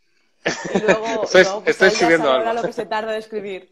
Y luego, Estoy- luego, pues, estoy él ya escribiendo sabe ahora algo. lo que se tarda en escribir.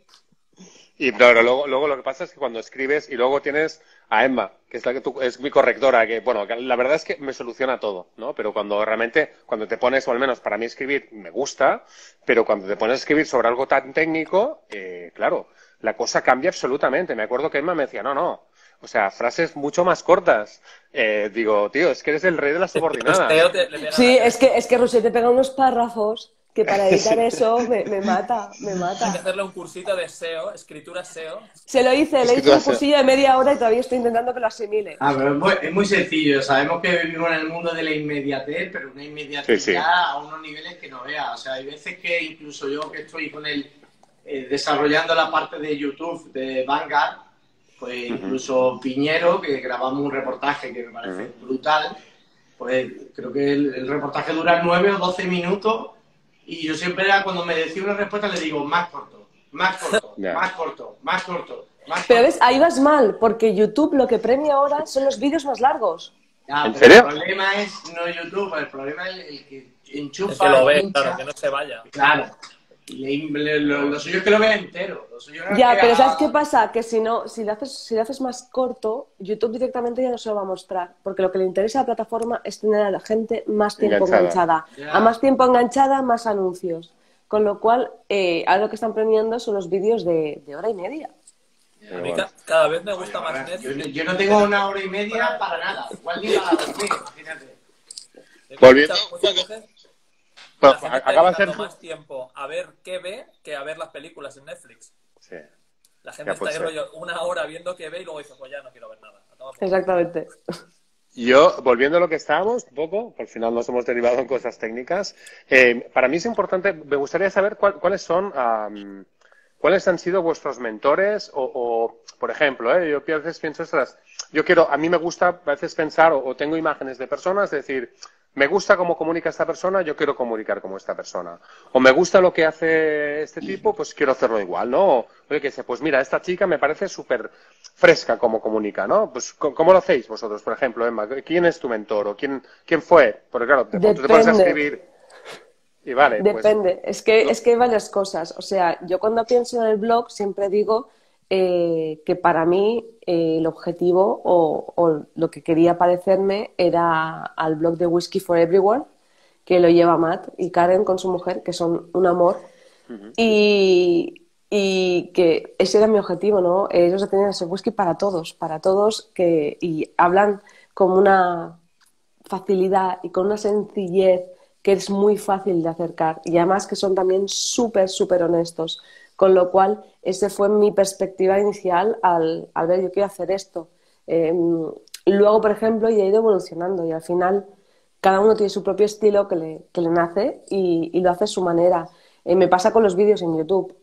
Y pero luego, luego lo que pasa es que cuando escribes y luego tienes a Emma, que es la que tú, es mi correctora, que bueno, que la verdad es que me soluciona todo, ¿no? Pero cuando realmente, cuando te pones, o al menos para mí escribir me gusta, pero cuando te pones a escribir sobre algo tan técnico, eh, claro, la cosa cambia absolutamente. Me acuerdo que Emma me decía, no, no, o sea, frases mucho más cortas. Eh, digo, tío, es que eres el rey de la subordinada. Teo te- le pega Sí, la- es que, es que Roger te pega unos párrafos que para editar eso me, me mata, me Hay que mata. hacerle un cursito de S E O, escritura S E O. Se lo hice, Es le que hice tú un haces- cursillo de media hora y todavía estoy intentando que lo asimile. Ah, pero es muy, es muy sencillo. Sabemos que vivimos en el mundo de la inmediatez, pero una inmediatez Sí, sí. ya a unos niveles que no veas. O sea, hay veces que incluso yo que estoy con él eh, desarrollando la parte de YouTube de Vanguard, pues incluso Piñero, que grabamos un reportaje que me parece brutal, pues creo que el, el reportaje dura nueve o doce minutos y yo siempre era, cuando me decía una respuesta le digo más corto, más corto, Ya. más corto, más corto, más corto. Pero ves, ahí vas mal, porque YouTube lo que premia ahora son los vídeos más largos. Ya, ¿En pero serio? El problema es no YouTube, el problema es el, el que enchufa, El que lo ve, hincha. claro, que no se vaya. Claro. Y le- le- lo, lo suyo es que lo vea entero. Lo suyo no es Ya, que pero haga- ¿sabes qué pasa? Que si no, si lo haces, si lo haces más corto, YouTube directamente ya no se lo va a mostrar, porque lo que le interesa a la plataforma es tener a la gente más tiempo Enganchada. enganchada. Ya. A más tiempo enganchada, más anuncios. Con lo cual, eh, ahora lo que están premiando son los vídeos de, de hora y media. A mí ca- cada vez me gusta Oye, más ahora, yo, Netflix. yo no tengo una hora y media para nada. Igual ni para dormir, imagínate. Volviendo- Muchas- muchas veces Bueno, la gente está acaba de ser... dedicando más tiempo a ver qué ve que a ver las películas en Netflix. Sí. La gente Ya, está pues, ahí sí. rollo una hora viendo qué ve y luego dice, pues ya no quiero ver nada. A tomar por culo. Exactamente. Yo, volviendo a lo que estábamos, un poco, por final nos hemos derivado en cosas técnicas, eh, para mí es importante, me gustaría saber cuál- cuáles son, am, cuáles han sido vuestros mentores o, o, por ejemplo, eh, yo a veces pienso, ostras, yo quiero, a mí me gusta a veces pensar o, o tengo imágenes de personas, decir, me gusta cómo comunica esta persona, yo quiero comunicar como esta persona. O me gusta lo que hace este tipo, pues quiero hacerlo igual, ¿no? O, oye, que sé, pues mira, esta chica me parece súper fresca como comunica, ¿no? Pues, ¿cómo cómo lo hacéis vosotros, por ejemplo, Emma? ¿Quién es tu mentor? ¿O quién, quién fue? Porque claro, te, tú te pones a Depende. escribir y vale, pues... Depende, es que, es que hay varias cosas. O sea, yo cuando pienso en el blog siempre digo eh, que para mí eh, el objetivo o, o lo que quería parecerme era al blog de Whiskey for Everyone, que lo lleva Matt y Karen con su mujer, que son un amor. Y, y que ese era mi objetivo, ¿no? Ellos tenían ese whisky para todos, para todos, que, y hablan con una facilidad y con una sencillez que es muy fácil de acercar y además que son también súper, súper honestos, Con lo cual, esa fue mi perspectiva inicial al, al ver, yo quiero hacer esto. Eh, luego, por ejemplo, ya he ido evolucionando y al final cada uno tiene su propio estilo que le, que le nace y, y lo hace a su manera. Eh, me pasa con los vídeos en YouTube.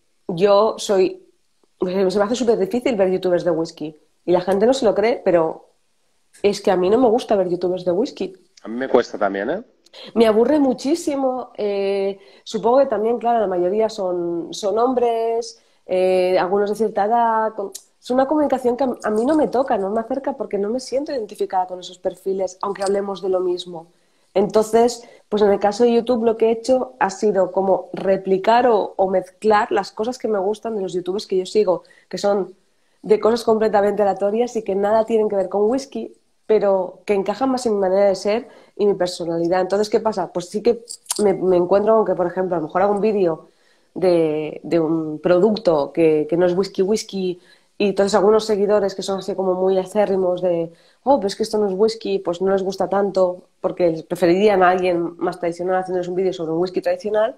Yo soy... Se me hace súper difícil ver youtubers de whisky y la gente no se lo cree, pero es que a mí no me gusta ver youtubers de whisky. A mí me cuesta también, ¿eh? Me aburre muchísimo. Eh, supongo que también, claro, la mayoría son, son hombres, eh, algunos de cierta edad. Con... Es una comunicación que a, a mí no me toca, no me acerca porque no me siento identificada con esos perfiles, aunque hablemos de lo mismo. Entonces, pues en el caso de YouTube lo que he hecho ha sido como replicar o, o mezclar las cosas que me gustan de los youtubers que yo sigo, que son de cosas completamente aleatorias y que nada tienen que ver con whisky, pero que encajan más en mi manera de ser y mi personalidad. Entonces, ¿qué pasa? Pues sí que me, me encuentro con que, por ejemplo, a lo mejor hago un vídeo de, de un producto que, que no es whisky whisky y entonces algunos seguidores que son así como muy acérrimos de oh, pero es que esto no es whisky, pues no les gusta tanto porque preferirían a alguien más tradicional haciéndoles un vídeo sobre un whisky tradicional,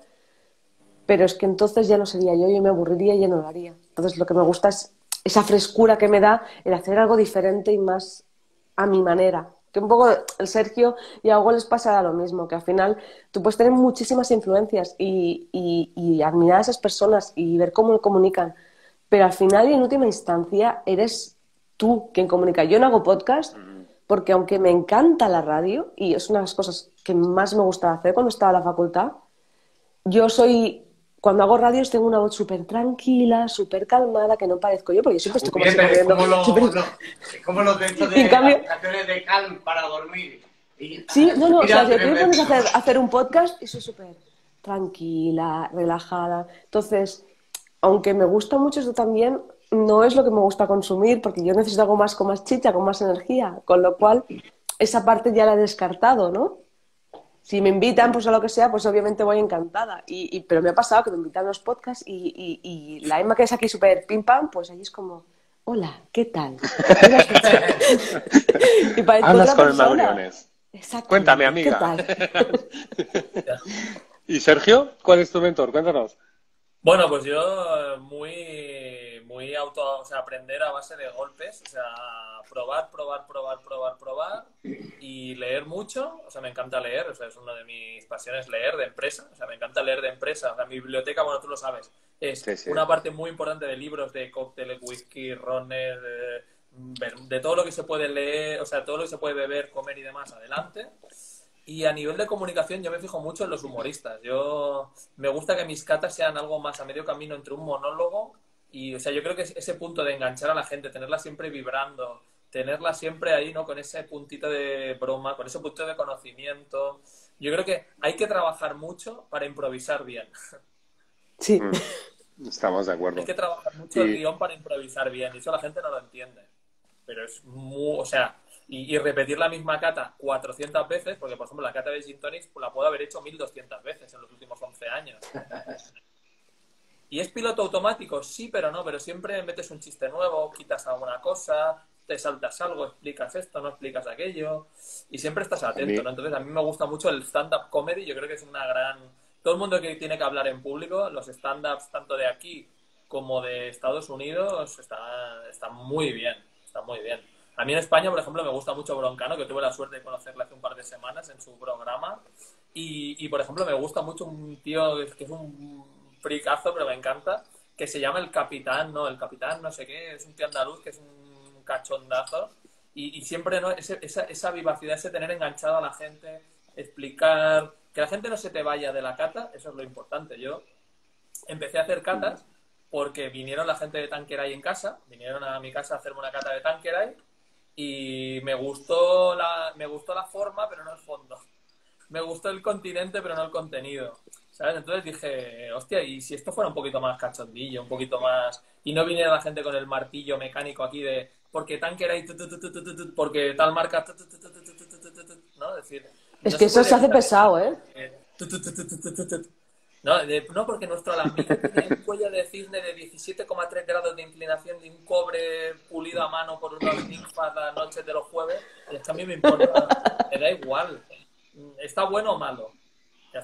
pero es que entonces ya no sería yo, yo me aburriría y ya no lo haría. Entonces lo que me gusta es esa frescura que me da el hacer algo diferente y más a mi manera. Que un poco el Sergio y a Hugo les pasa lo mismo, que al final tú puedes tener muchísimas influencias y, y, y admirar a esas personas y ver cómo lo comunican, pero al final y en última instancia eres tú quien comunica. Yo no hago podcast porque aunque me encanta la radio y es una de las cosas que más me gustaba hacer cuando estaba en la facultad, yo soy... Cuando hago radios tengo una voz súper tranquila, súper calmada, que no parezco yo, porque yo siempre estoy como Bien, pero es corriendo, como los, súper- los- es como los de estos En de cambio- aplicaciones de calm para dormir. Y- Sí, no, no, o sea, Mira, yo me tres pones a hacer, veces. a hacer un podcast y soy súper tranquila, relajada. Entonces, aunque me gusta mucho eso también, no es lo que me gusta consumir, porque yo necesito algo más con más chicha, con más energía, con lo cual esa parte ya la he descartado, ¿no? Si me invitan, pues a lo que sea, pues obviamente voy encantada. Y, y- pero me ha pasado que me invitan a los podcasts y, y- y la Emma que es aquí súper pim pam, pues allí es como, hola, ¿qué tal? Y parezco Hablas otra con el persona. Maduriones. Exactamente. Cuéntame, amiga. ¿Qué tal? ¿Y Sergio? ¿Cuál es tu mentor? Cuéntanos. Bueno, pues yo eh, muy, muy auto, o sea, aprender a base de golpes, o sea, probar, probar, probar, probar, probar y leer mucho, o sea, me encanta leer, o sea, es una de mis pasiones leer de empresa, o sea, me encanta leer de empresa, o sea, mi biblioteca, bueno, tú lo sabes, es Sí, sí. una parte muy importante de libros de cócteles, whisky, rones, de, de todo lo que se puede leer, o sea, todo lo que se puede beber, comer y demás, adelante. Y a nivel de comunicación yo me fijo mucho en los humoristas. Yo me gusta que mis catas sean algo más a medio camino entre un monólogo y, o sea, yo creo que ese punto de enganchar a la gente, tenerla siempre vibrando, tenerla siempre ahí, ¿no? Con ese puntito de broma, con ese puntito de conocimiento. Yo creo que hay que trabajar mucho para improvisar bien. Sí. Mm, Estamos de acuerdo. Hay que trabajar mucho el Y- guión para improvisar bien. Y eso la gente no lo entiende. Pero es muy... O sea, y, y repetir la misma cata cuatrocientas veces, porque, por ejemplo, la cata de Gin Tonics pues, la puedo haber hecho mil doscientas veces en los últimos once años. ¿Y es piloto automático? Sí, pero no. Pero siempre metes un chiste nuevo, quitas alguna cosa, te saltas algo, explicas esto, no explicas aquello. Y siempre estás atento, ¿no? Entonces, a mí me gusta mucho el stand-up comedy. Yo creo que es una gran... Todo el mundo que tiene que hablar en público, los stand-ups tanto de aquí como de Estados Unidos, está, está muy bien. Está muy bien. A mí en España, por ejemplo, me gusta mucho Broncano, que tuve la suerte de conocerle hace un par de semanas en su programa. Y, y por ejemplo, me gusta mucho un tío que es un fricazo, pero me encanta, que se llama El Capitán, ¿no? El Capitán, no sé qué, es un tío andaluz que es un cachondazo. Y, y siempre, ¿no? Ese, esa, esa vivacidad, ese tener enganchado a la gente, explicar, que la gente no se te vaya de la cata, eso es lo importante. Yo empecé a hacer catas porque vinieron la gente de Tanqueray en casa, vinieron a mi casa a hacerme una cata de Tanqueray y me gustó la, me gustó la forma, pero no el fondo. Me gustó el continente, pero no el contenido. ¿Sabes? Entonces dije, hostia, ¿y si esto fuera un poquito más cachondillo, un poquito más... Y no viniera la gente con el martillo mecánico aquí de... Porque Tanqueray, tu, tu, tu, tu, tu, tu, tu, porque tal marca... tu, tu, tu, tu, tu, tu, tu, tu, tu, tu, ¿no? Es decir... Es no que eso puede se hace evitar pesado, ¿eh? eh, tu, tu, tu, tu, tu, tu, tu, tu. No, de- no, porque nuestro alambique tiene un cuello de cisne de diecisiete coma tres grados de inclinación de un cobre pulido a mano por unas ninfas las noches de los jueves. Y es que a mí me importa, me da igual. ¿Está bueno o malo? Ya está.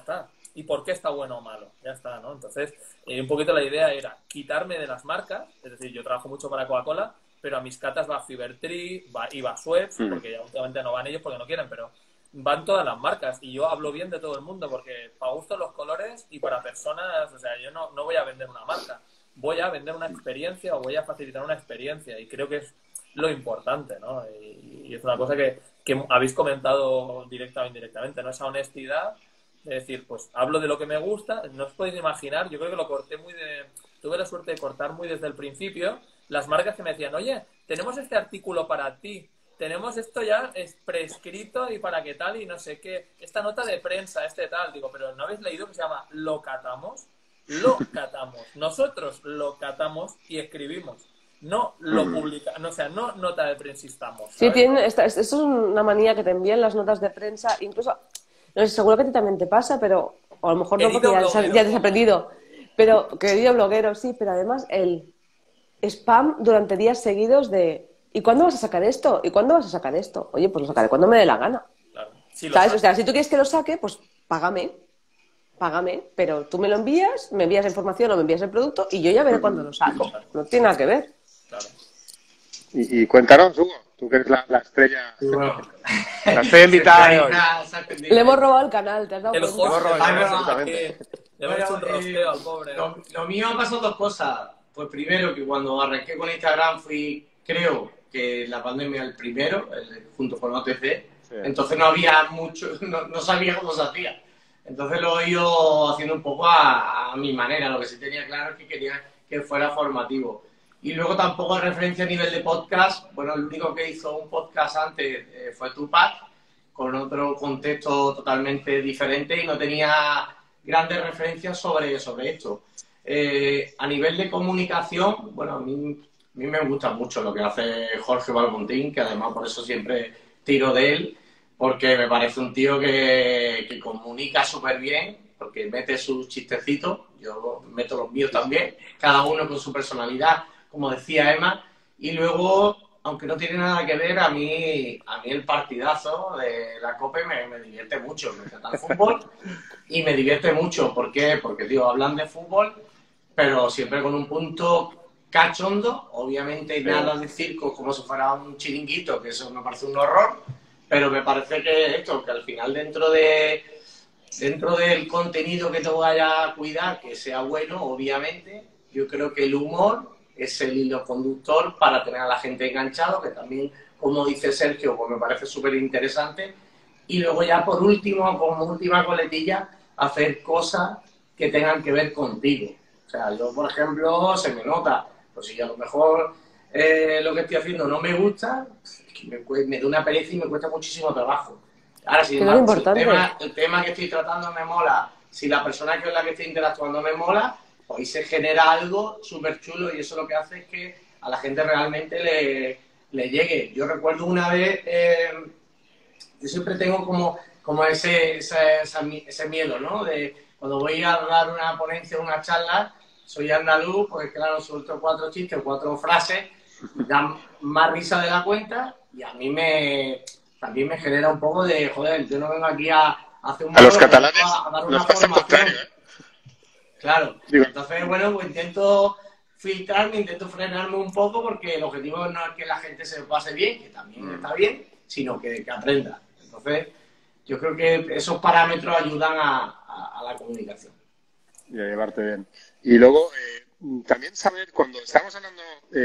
y por qué está bueno o malo. Ya está, ¿no? Entonces, eh, un poquito la idea era quitarme de las marcas, es decir, yo trabajo mucho para Coca-Cola, pero a mis catas va Fever-Tree, va, y va Schweppes, Mm. porque ya últimamente no van ellos porque no quieren, pero van todas las marcas. Y yo hablo bien de todo el mundo, porque para gusto los colores y para personas, o sea, yo no, no voy a vender una marca, voy a vender una experiencia o voy a facilitar una experiencia, y creo que es lo importante, ¿no? Y, y es una cosa que, que habéis comentado directa o indirectamente, ¿no? Esa honestidad de decir, pues hablo de lo que me gusta, no os podéis imaginar, yo creo que lo corté muy de... Tuve la suerte de cortar muy desde el principio las marcas que me decían, oye, tenemos este artículo para ti, tenemos esto ya es prescrito y para qué tal y no sé qué, esta nota de prensa, este tal, digo, pero ¿no habéis leído que se llama Lo Catamos? Lo catamos, nosotros lo catamos y escribimos. No lo publicamos, no, o sea, no nota de prensistamos. Sí, ¿sabes? tiene, esta, eso es una manía que te envían las notas de prensa, incluso, no sé, seguro que a ti también te pasa, pero, o a lo mejor no Querido porque ya, bloguero. ya te has aprendido, pero, querido bloguero, sí, pero además el spam durante días seguidos de, ¿y cuándo vas a sacar esto? ¿Y cuándo vas a sacar esto? Oye, pues lo sacaré cuando me dé la gana. Claro. Sí, lo ¿Sabes? saco. O sea, si tú quieres que lo saque, pues págame, págame, pero tú me lo envías, me envías la información o me envías el producto y yo ya veré cuándo lo saco. No tiene nada que ver. Claro. Y, y cuéntanos, Hugo, tú que eres la, la estrella, Y bueno, la estrella invitada de hoy. Le hemos robado el canal, ¿te has dado El cuenta? host, Borro, Ah, no, exactamente. le hemos hecho un Bueno, rosteo eh, al pobre. Lo, lo mío pasó dos cosas. Pues primero, que cuando arranqué con Instagram fui, creo, que la pandemia el primero, el- junto con O T C. Sí. Entonces no había mucho, no, no sabía cómo se hacía. Entonces lo he ido haciendo un poco a, a mi manera. Lo que sí tenía claro es que quería que fuera formativo. Y luego tampoco en referencia a nivel de podcast. Bueno, el único que hizo un podcast antes eh, fue Tupac, con otro contexto totalmente diferente y no tenía grandes referencias sobre, sobre esto. Eh, a nivel de comunicación, bueno, a mí, a mí me gusta mucho lo que hace Jorge Balbontín, que además por eso siempre tiro de él, porque me parece un tío que, que comunica súper bien, porque mete sus chistecitos, yo meto los míos también, cada uno con su personalidad, como decía Emma, y luego, aunque no tiene nada que ver, a mí, a mí el partidazo de la COPE me, me divierte mucho, me encanta el fútbol y me divierte mucho. ¿Por qué? Porque, tío, hablan de fútbol, pero siempre con un punto cachondo, obviamente nada de circo como si fuera un chiringuito, que eso me parece un horror, pero me parece que esto, que al final dentro de dentro del contenido que te vaya a cuidar, que sea bueno, obviamente, yo creo que el humor es el hilo conductor para tener a la gente enganchado, que también, como dice Sergio, pues me parece súper interesante. Y luego ya por último, como última coletilla, hacer cosas que tengan que ver contigo. O sea, yo, por ejemplo, se me nota, pues si a lo mejor eh, lo que estoy haciendo no me gusta, es que me, cue- me da una pereza y me cuesta muchísimo trabajo. Ahora, si, Que no es si el, importante. tema, el tema que estoy tratando me mola, si la persona con la que estoy interactuando me mola, pues ahí se genera algo súper chulo y eso lo que hace es que a la gente realmente le, le llegue. Yo recuerdo una vez, eh, yo siempre tengo como, como ese, ese, esa mi- ese miedo, ¿no? De cuando voy a dar una ponencia, una charla, soy andaluz, pues claro, suelto cuatro chistes, cuatro frases, dan más risa de la cuenta y a mí me también me genera un poco de, joder, yo no vengo aquí a, a hacer un A los monólogo, catalanes a, a dar una nos pasa el formación. contrario, ¿eh? Claro, Digo- entonces, bueno, pues intento filtrarme, intento frenarme un poco porque el objetivo no es que la gente se lo pase bien, que también está bien, sino que, que aprenda. Entonces, yo creo que esos parámetros ayudan a, a- a la comunicación. Y a llevarte bien. Y luego, eh, también saber, cuando estamos hablando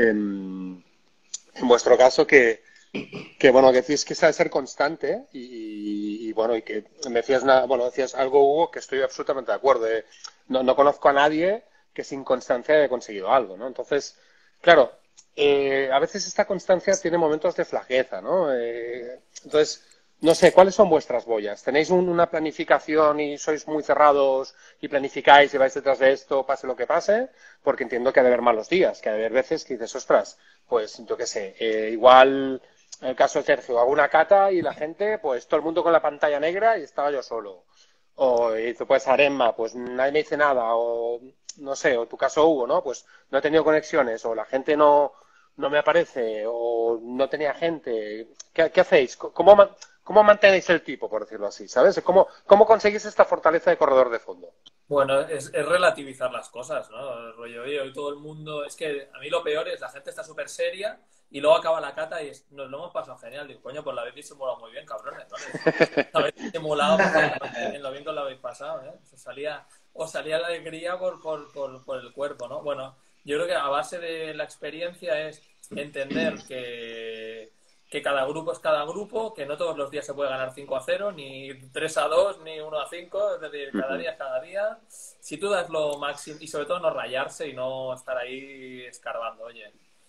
en, en vuestro caso, que, que bueno, que decís que sabe ser constante y, y, bueno, y que me decías, una, bueno, decías algo, Hugo, que estoy absolutamente de acuerdo. eh, no, no conozco a nadie que sin constancia haya conseguido algo, ¿no? Entonces, claro, eh, a veces esta constancia tiene momentos de flaqueza, ¿no? Eh, entonces, no sé, ¿cuáles son vuestras boyas? ¿Tenéis un- una planificación y sois muy cerrados y planificáis y vais detrás de esto, pase lo que pase? Porque entiendo que ha de haber malos días, que ha de haber veces que dices, ostras, pues yo qué sé, eh, igual en el caso de Sergio, hago una cata y la gente, pues todo el mundo con la pantalla negra y estaba yo solo. O y tú puedes Emma, pues nadie me dice nada, o no sé, o tu caso Hugo, ¿no? Pues no he tenido conexiones, o la gente no, no me aparece, o no tenía gente. ¿Qué, qué hacéis? ¿Cómo, ma- cómo mantenéis el tipo, por decirlo así, ¿sabes? ¿Cómo, cómo conseguís esta fortaleza de corredor de fondo? Bueno, es, es relativizar las cosas, ¿no? El rollo, oye, hoy todo el mundo... Es que a mí lo peor es la gente está súper seria y luego acaba la cata y es, nos lo hemos pasado genial. Digo, coño, pues la habéis disimulado muy bien, cabrones, ¿no? La habéis disimulado en lo bien que os lo habéis pasado, ¿eh? Os salía, os salía la alegría por, por, por, por el cuerpo, ¿no? Bueno, yo creo que a base de la experiencia es entender que... que cada grupo es cada grupo, que no todos los días se puede ganar cinco a cero, ni tres a dos, ni uno a cinco, es decir, cada día es cada día. Si tú das lo máximo, y sobre todo no rayarse y no estar ahí escarbando, oye,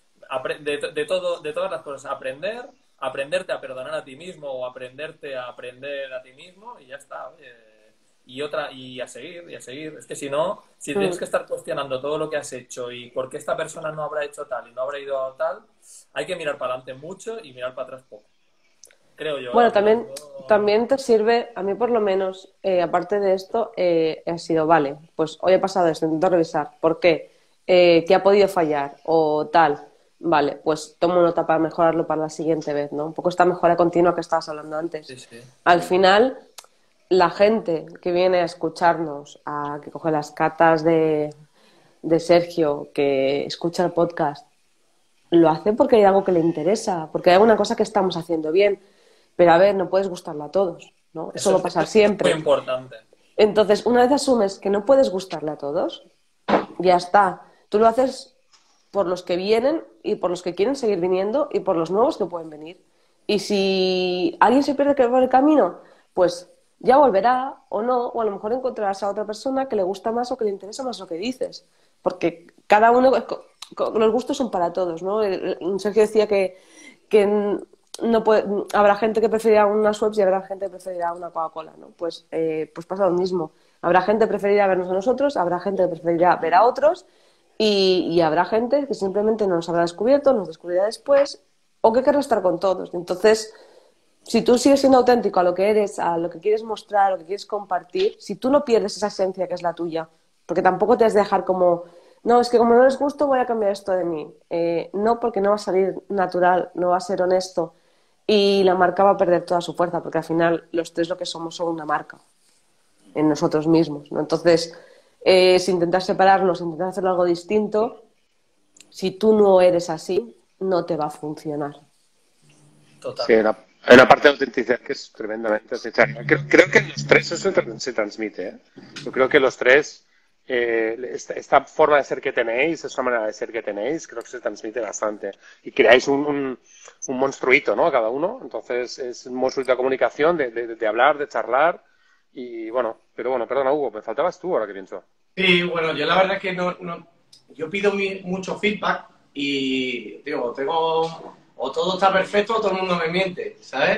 de, de, todo, de todas las cosas, aprender, aprenderte a perdonar a ti mismo o aprenderte a aprender a ti mismo y ya está, oye. Y otra, y a seguir, y a seguir. Es que si no, si tienes que estar cuestionando todo lo que has hecho y por qué esta persona no habrá hecho tal y no habrá ido a tal, hay que mirar para adelante mucho y mirar para atrás poco. Creo yo. Bueno, ¿eh? también, Yo... también te sirve, a mí por lo menos, eh, aparte de esto, eh, ha sido, vale, pues hoy he pasado esto, intento revisar, ¿por qué? Eh, ¿Qué ha podido fallar? O tal. Vale, pues tomo nota para mejorarlo para la siguiente vez, ¿no? Un poco esta mejora continua que estabas hablando antes. Sí, sí. Al final, la gente que viene a escucharnos, a que coge las catas de, de Sergio, que escucha el podcast, lo hace porque hay algo que le interesa, porque hay alguna cosa que estamos haciendo bien. Pero a ver, no puedes gustarle a todos, ¿no? Eso, Eso va a pasar siempre. Es muy importante. Entonces, una vez asumes que no puedes gustarle a todos, ya está. Tú lo haces por los que vienen y por los que quieren seguir viniendo y por los nuevos que pueden venir. Y si alguien se pierde por el camino, pues ya volverá o no, o a lo mejor encontrarás a otra persona que le gusta más o que le interesa más lo que dices. Porque cada uno, los gustos son para todos, ¿no? Sergio decía que, que no puede, habrá gente que preferirá unas webs y habrá gente que preferirá una Coca-Cola, ¿no? Pues, eh, pues pasa lo mismo. Habrá gente que preferirá vernos a nosotros, habrá gente que preferirá ver a otros y, y habrá gente que simplemente no nos habrá descubierto, nos descubrirá después o que querrá estar con todos. Entonces, si tú sigues siendo auténtico a lo que eres, a lo que quieres mostrar, a lo que quieres compartir, si tú no pierdes esa esencia que es la tuya, porque tampoco te has de dejar como, no, es que como no les gusto voy a cambiar esto de mí. Eh, no, porque no va a salir natural, no va a ser honesto y la marca va a perder toda su fuerza, porque al final los tres lo que somos son una marca en nosotros mismos, ¿no? Entonces, eh, si intentas separarnos, intentar hacer algo distinto, si tú no eres así, no te va a funcionar. Total. Sí, la... Hay una parte de autenticidad que es tremendamente necesaria. Creo, creo que en los tres eso se transmite. ¿eh? Yo creo que los tres, eh, esta, esta forma de ser que tenéis, esta manera de ser que tenéis, creo que se transmite bastante. Y creáis un, un, un monstruito, ¿no? Cada uno. Entonces es un monstruito de comunicación, de, de, de hablar, de charlar. Y bueno, pero bueno, perdona Hugo, me faltabas tú ahora que pienso. Sí, bueno, yo la verdad es que no, no yo pido mi, mucho feedback y, digo, tengo... O todo está perfecto o todo el mundo me miente, ¿sabes?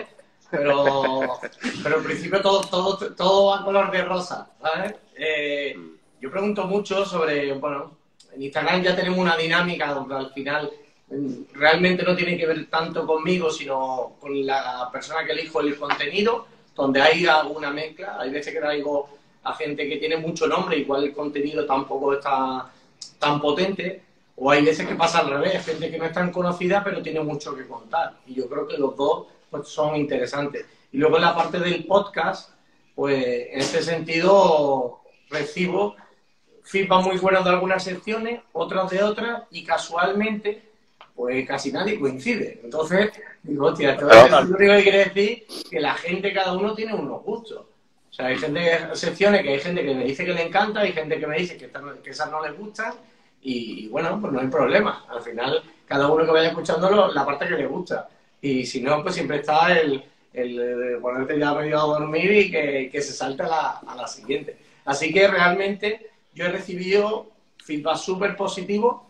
Pero, pero al principio todo, todo, todo va a color de rosa, ¿sabes? Eh, yo pregunto mucho sobre, bueno, en Instagram ya tenemos una dinámica donde al final realmente no tiene que ver tanto conmigo, sino con la persona que elijo el contenido, donde hay alguna mezcla. Hay veces que traigo a gente que tiene mucho nombre, igual el contenido tampoco está tan potente. O hay veces que pasa al revés, gente que no es tan conocida pero tiene mucho que contar. Y yo creo que los dos pues, son interesantes. Y luego en la parte del podcast, pues en ese sentido recibo feedback muy buenos de algunas secciones, otras de otras, y casualmente pues casi nadie coincide. Entonces, digo, hostia, esto es lo único que quiere decir que la gente, cada uno tiene unos gustos. O sea, hay gente, secciones que hay gente que me dice que le encanta, hay gente que me dice que, que esas no les gustan. Y bueno, pues no hay problema. Al final, cada uno que vaya escuchándolo, la parte que le gusta. Y si no, pues siempre está el, el, el ponerte ya medio a dormir y que, que se salte a la, a la siguiente. Así que realmente yo he recibido feedback súper positivo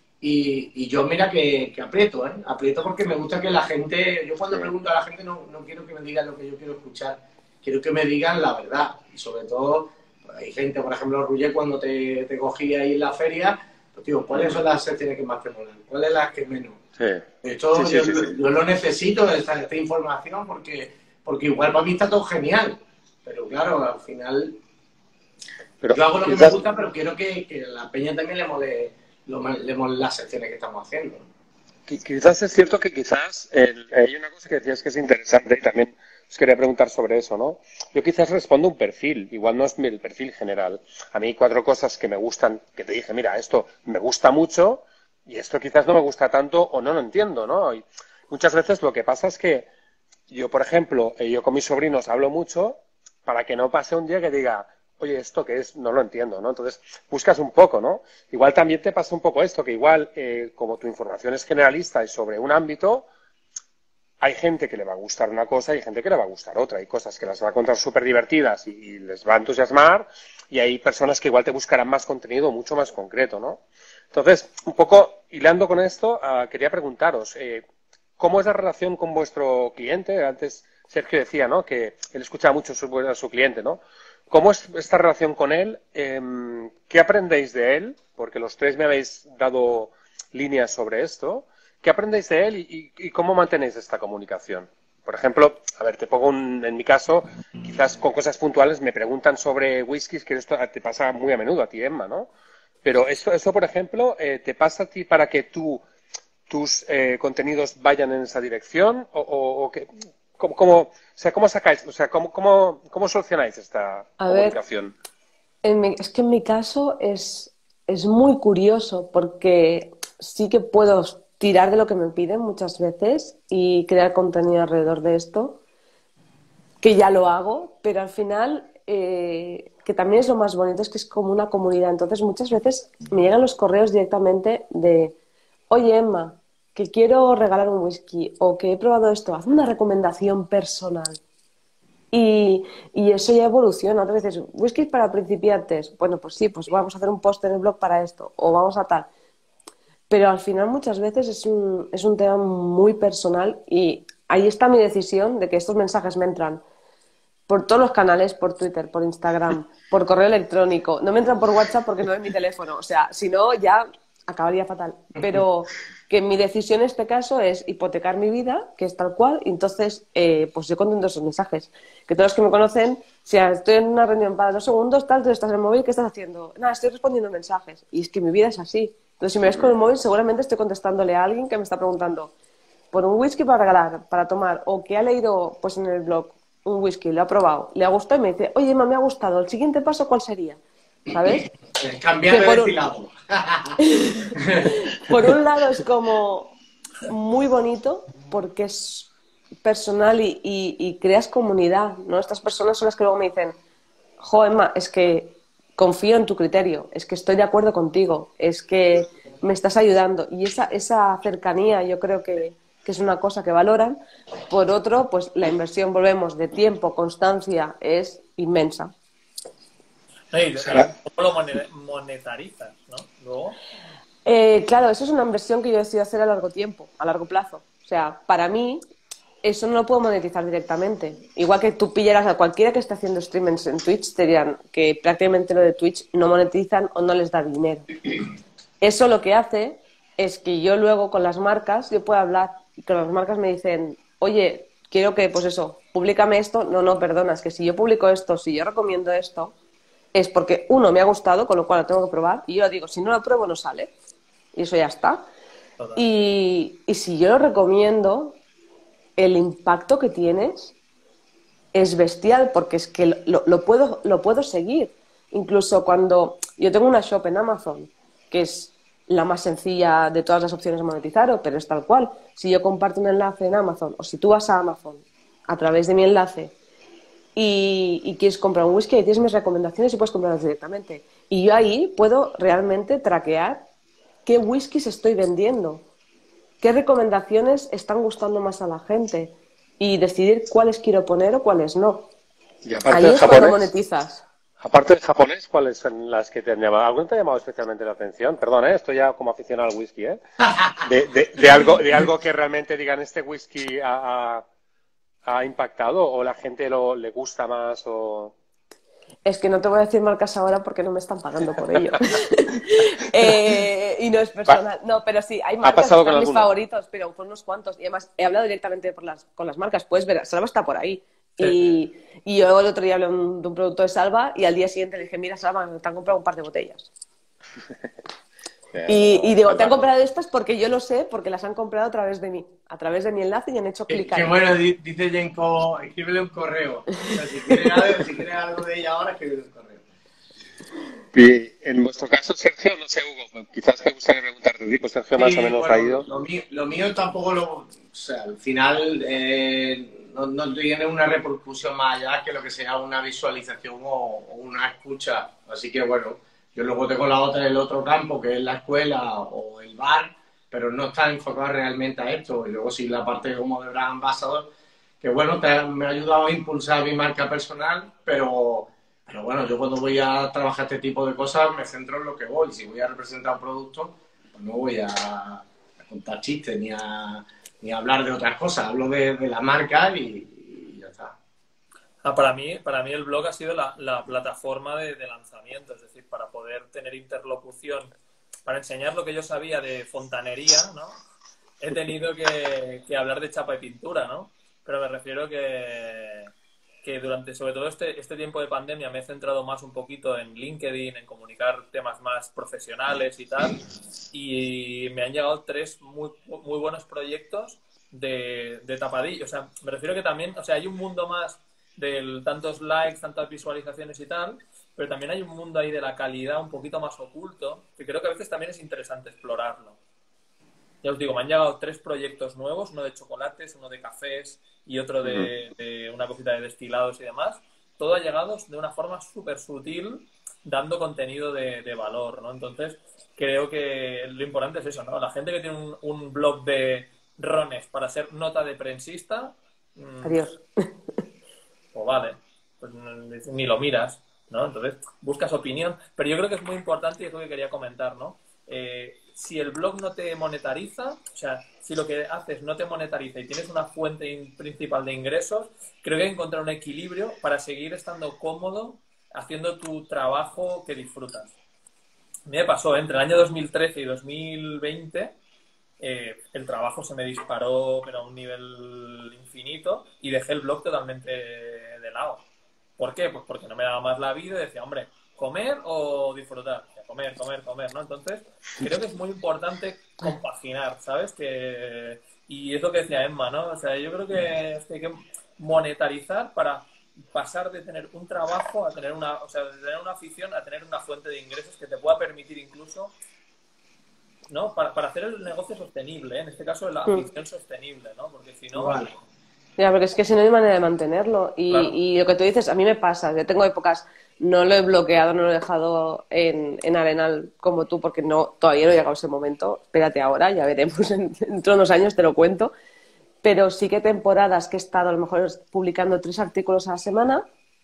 y, y yo mira que, que aprieto, ¿eh? Aprieto porque me gusta que la gente... Yo cuando pregunto a la gente no, no quiero que me digan lo que yo quiero escuchar, quiero que me digan la verdad. Y sobre todo, pues hay gente, por ejemplo, Ruller, cuando te, te cogí ahí en la feria... Tío, ¿cuáles son las secciones que más te molan? ¿Cuáles son las que menos? Sí. Esto sí, sí, yo, sí, sí. yo lo necesito, esta, esta información, porque, porque igual para mí está todo genial. Pero claro, al final pero, yo hago lo que quizás... me gusta, pero quiero que, que la peña también le mole, lo, le mole las secciones que estamos haciendo. Quizás es cierto que quizás el, hay una cosa que decías que es interesante y también os quería preguntar sobre eso, ¿no? Yo quizás respondo un perfil, igual no es el perfil general. A mí cuatro cosas que me gustan, que te dije, mira, esto me gusta mucho y esto quizás no me gusta tanto o no lo entiendo, ¿no? Y muchas veces lo que pasa es que yo, por ejemplo, eh, yo con mis sobrinos hablo mucho para que no pase un día que diga, oye, ¿esto qué es? No lo entiendo, ¿no? Entonces, buscas un poco, ¿no? Igual también te pasa un poco esto, que igual, eh, como tu información es generalista y sobre un ámbito, hay gente que le va a gustar una cosa y hay gente que le va a gustar otra. Hay cosas que las va a encontrar súper divertidas y, y les va a entusiasmar y hay personas que igual te buscarán más contenido mucho más concreto, ¿no? Entonces, un poco hilando con esto, uh, quería preguntaros, eh, ¿cómo es la relación con vuestro cliente? Antes Sergio decía, ¿no?, que él escucha mucho a su, a su cliente, ¿no? ¿Cómo es esta relación con él? Eh, ¿Qué aprendéis de él? Porque los tres me habéis dado líneas sobre esto. ¿Qué aprendéis de él y, y, y cómo mantenéis esta comunicación? Por ejemplo, a ver, te pongo un, en mi caso, quizás con cosas puntuales me preguntan sobre whiskies, que esto te pasa muy a menudo a ti, Emma, ¿no? Pero eso, eso por ejemplo, eh, ¿te pasa a ti para que tú, tus eh, contenidos vayan en esa dirección? ¿O, o, o que, cómo, cómo, o sea, ¿cómo sacáis, o sea, cómo, cómo, cómo solucionáis esta A comunicación? ver, en mi- es que en mi caso es, es muy curioso porque sí que puedo tirar de lo que me piden muchas veces y crear contenido alrededor de esto, que ya lo hago, pero al final, eh, que también es lo más bonito, es que es como una comunidad. Entonces muchas veces me llegan los correos directamente de, oye Emma, que quiero regalar un whisky o que he probado esto, haz una recomendación personal. Y, y eso ya evoluciona. Otras veces, whisky para principiantes. Bueno, pues sí, pues vamos a hacer un post en el blog para esto, o vamos a tal. Pero al final muchas veces es un, es un tema muy personal y ahí está mi decisión de que estos mensajes me entran por todos los canales, por Twitter, por Instagram, por correo electrónico. No me entran por WhatsApp porque no es mi teléfono. O sea, si no, ya acabaría fatal. Pero que mi decisión en este caso es hipotecar mi vida, que es tal cual, y entonces eh, pues yo contento esos mensajes. Que todos los que me conocen, si estoy en una reunión para dos segundos, tal, tú estás en el móvil, ¿qué estás haciendo? Nada, estoy respondiendo mensajes. Y es que mi vida es así. Entonces, si me ves con el móvil, seguramente estoy contestándole a alguien que me está preguntando por un whisky para regalar, para tomar, o que ha leído pues en el blog un whisky, lo ha probado, le ha gustado y me dice, oye, Emma, me ha gustado, ¿el siguiente paso cuál sería? ¿Sabes? Cambiar Que de por un- destilado. Por un lado es como muy bonito porque es personal y, y- y creas comunidad, ¿no? Estas personas son las que luego me dicen, jo, Emma, es que confío en tu criterio, es que estoy de acuerdo contigo, es que me estás ayudando. Y esa, esa cercanía yo creo que, que es una cosa que valoran. Por otro, pues la inversión, volvemos, de tiempo, constancia, es inmensa. No, y Será- ¿cómo lo mone- monetarizas, no? Luego. Eh, claro, eso es una inversión que yo decido hacer a largo tiempo, a largo plazo. O sea, para mí, eso no lo puedo monetizar directamente. Igual que tú pillaras a cualquiera que esté haciendo streamings en Twitch, te dirán que prácticamente lo de Twitch no monetizan o no les da dinero. Eso lo que hace es que yo luego con las marcas, yo puedo hablar y que las marcas me dicen, oye, quiero que, pues eso, públicame esto. No, no, perdona, es que si yo publico esto, si yo recomiendo esto, es porque uno me ha gustado, con lo cual lo tengo que probar, y yo digo, si no lo pruebo no sale. Y eso ya está. Total. Y, y si yo lo recomiendo, el impacto que tienes es bestial, porque es que lo, lo puedo, lo puedo seguir. Incluso cuando yo tengo una shop en Amazon, que es la más sencilla de todas las opciones de monetizar, pero es tal cual. Si yo comparto un enlace en Amazon, o si tú vas a Amazon a través de mi enlace y, y quieres comprar un whisky, y tienes mis recomendaciones y puedes comprarlas directamente. Y yo ahí puedo realmente traquear qué whiskies estoy vendiendo, qué recomendaciones están gustando más a la gente y decidir cuáles quiero poner o cuáles no. Y aparte Ahí del es cuando japonés, monetizas. aparte del japonés, ¿cuáles son las que te han llamado? ¿Alguna te ha llamado especialmente la atención? Perdón, ¿eh? Estoy ya como aficionado al whisky, ¿eh? De, de, de algo, de algo que realmente digan este whisky ha, ha, ha impactado o la gente lo, le gusta más o... Es que no te voy a decir marcas ahora porque no me están pagando por ello. Eh, y no es personal. No, pero sí, hay marcas que pasado con son mis alguno? favoritos, pero con unos cuantos. Y además he hablado directamente por las, con las marcas. Puedes ver, Salva está por ahí. Y, y yo el otro día hablé un- de un producto de Salva y al día siguiente le dije, mira, Salva, te han comprado un par de botellas. Pero, Y, y digo, te han claro. comprado estas porque yo lo sé, porque las han comprado a través de mí, a través de mi enlace y han hecho Que, clic que ahí. bueno, di- dice Jenko, escríbele un correo. O sea, si quieres algo, si quieres algo de ella ahora, escríbele un correo. Y en vuestro caso, Sergio, no sé, Hugo, quizás me gustaría preguntarte a ti, pues Sergio más o Sí, menos ha bueno, ido. lo mío, lo mío tampoco lo... O sea, al final eh, no, no tiene una repercusión más allá que lo que sea una visualización o, o una escucha. Así que bueno, yo luego tengo la otra el otro campo, que es la escuela o el bar, pero no está enfocado realmente a esto. Y luego sí la parte como de brand ambassador, que bueno, te- me ha ayudado a impulsar mi marca personal, pero... Pero bueno, yo cuando voy a trabajar este tipo de cosas me centro en lo que voy. Si voy a representar un producto, pues no voy a, a contar chistes ni a, ni a hablar de otras cosas. Hablo de, de la marca y, y ya está. Ah, para mí, para mí el blog ha sido la, la plataforma de, de lanzamiento, es decir, para poder tener interlocución, para enseñar lo que yo sabía de fontanería, ¿no? He tenido que, que hablar de chapa y pintura, ¿no? Pero me refiero que, que durante, sobre todo este, este tiempo de pandemia, me he centrado más un poquito en LinkedIn, en comunicar temas más profesionales y tal, y me han llegado tres muy, muy buenos proyectos de, de tapadillo. O sea, me refiero que también, o sea, hay un mundo más de tantos likes, tantas visualizaciones y tal, pero también hay un mundo ahí de la calidad un poquito más oculto, que creo que a veces también es interesante explorarlo. Ya os digo, me han llegado tres proyectos nuevos, uno de chocolates, uno de cafés y otro de, de una cosita de destilados y demás. Todo ha llegado de una forma súper sutil, dando contenido de, de valor, ¿no? Entonces, creo que lo importante es eso, ¿no? La gente que tiene un, un blog de rones para ser nota de prensista, mmm, Adiós. pues vale, pues ni lo miras, ¿no? Entonces, buscas opinión. Pero yo creo que es muy importante y es lo que quería comentar, ¿no? Eh, si el blog no te monetariza, o sea, si lo que haces no te monetariza y tienes una fuente in- principal de ingresos, creo que hay que encontrar un equilibrio para seguir estando cómodo haciendo tu trabajo que disfrutas. A mí me pasó, ¿eh? Entre el año dos mil trece y dos mil veinte, eh, el trabajo se me disparó, pero a un nivel infinito, y dejé el blog totalmente de lado. ¿Por qué? Pues porque no me daba más la vida y decía, hombre, ¿comer o disfrutar? O sea, comer, comer, comer, ¿no? Entonces, creo que es muy importante compaginar, ¿sabes? Que... Y es lo que decía Emma, ¿no? O sea, yo creo que, es que hay que monetarizar para pasar de tener un trabajo a tener una, o sea, de tener una afición a tener una fuente de ingresos que te pueda permitir incluso, ¿no? Para, para hacer el negocio sostenible, ¿eh? En este caso la afición sostenible, ¿no? Porque si no... Vale. Ya, porque es que si no hay manera de mantenerlo. Y, Claro. y lo que tú dices, a mí me pasa. Yo tengo épocas, no lo he bloqueado, no lo he dejado en, en Arenal como tú, porque no todavía no he llegado a ese momento. Espérate ahora, ya veremos. En- Dentro de unos años te lo cuento. Pero sí que temporadas que he estado a lo mejor publicando tres artículos a la semana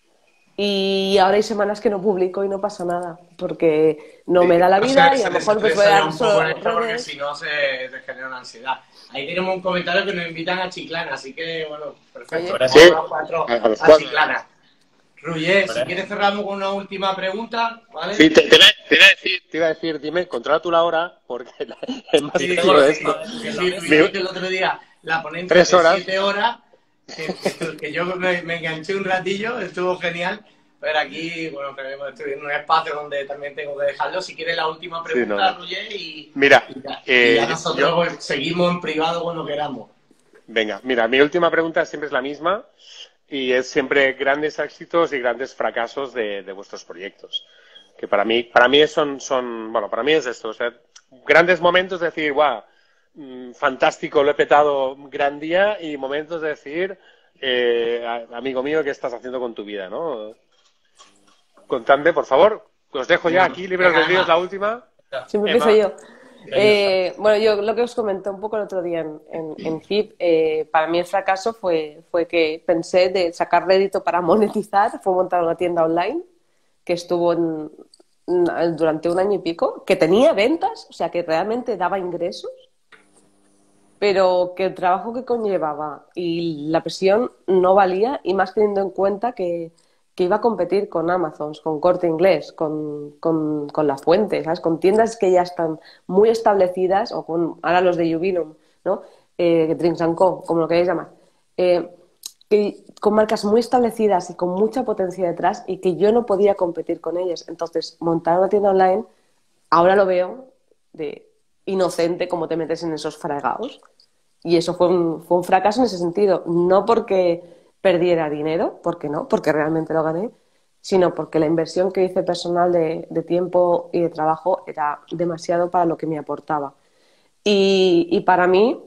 y ahora hay semanas que no publico y no pasa nada, porque no me da la O sea, vida y se a lo mejor pues voy desestresa a ya dar un poco solo en esto porque redes. si no se te genera una ansiedad. Ahí tenemos un comentario que nos invitan a Chiclana, así que bueno, perfecto. Oye. Sí, Vamos a cuatro a- a los a cuatro. Chiclana. Ruyer, si Vale. quieres cerramos con una última pregunta, ¿vale? Sí, te, te iba, te iba a decir, te iba a decir, dime, controla tú la hora, porque la- es más Sí, Yo sí, tengo serio la sí, esto. misma, ¿eh? sí, En sí, la sí, mesa. Ruyer, que el otro día la ponencia Tres de horas. siete horas, que, que- que yo me, me enganché un ratillo, estuvo genial, pero aquí, bueno, tenemos- estoy en un espacio donde también tengo que dejarlo. Si quieres la última Sí, pregunta, no, no. Ruyer, y, Mira, y ya, eh, y ya yo- nosotros yo- pues, seguimos en privado cuando queramos. Venga, mira, mi última pregunta siempre es la misma y es siempre grandes éxitos y grandes fracasos de, de vuestros proyectos. Que para mí, para mí son, son, bueno, para mí es esto, o sea, grandes momentos de decir, guau, mm, fantástico, lo he petado, gran día, y momentos de decir, eh, a- amigo mío, ¿qué estás haciendo con tu vida, no? Contadme, por favor, os dejo ya Venga, aquí, libre venga, albedrío, es Emma. la última. Siempre Emma. empiezo yo. Eh, bueno, yo lo que os comenté un poco el otro día en, en, en H I P, eh, para mí el fracaso fue, fue que pensé de sacar rédito para monetizar, fue montar una tienda online que estuvo en- en- durante un año y pico, que tenía ventas, o sea, que realmente daba ingresos, pero que el trabajo que conllevaba y la presión no valía, y más teniendo en cuenta que, que iba a competir con Amazon, con Corte Inglés, con, con, con La Fuente, ¿sabes? Con tiendas que ya están muy establecidas, o con ahora los de Jubilum, ¿no? Eh, Drinks and Co, como lo queráis llamar. Eh, que, con marcas muy establecidas y con mucha potencia detrás, y que yo no podía competir con ellas. Entonces, montar una tienda online, ahora lo veo, de inocente cómo te metes en esos fregados. Y eso fue un, fue un fracaso en ese sentido. No porque perdiera dinero, porque no, porque realmente lo gané, sino porque la inversión que hice personal de, de tiempo y de trabajo era demasiado para lo que me aportaba. Y, y para mí,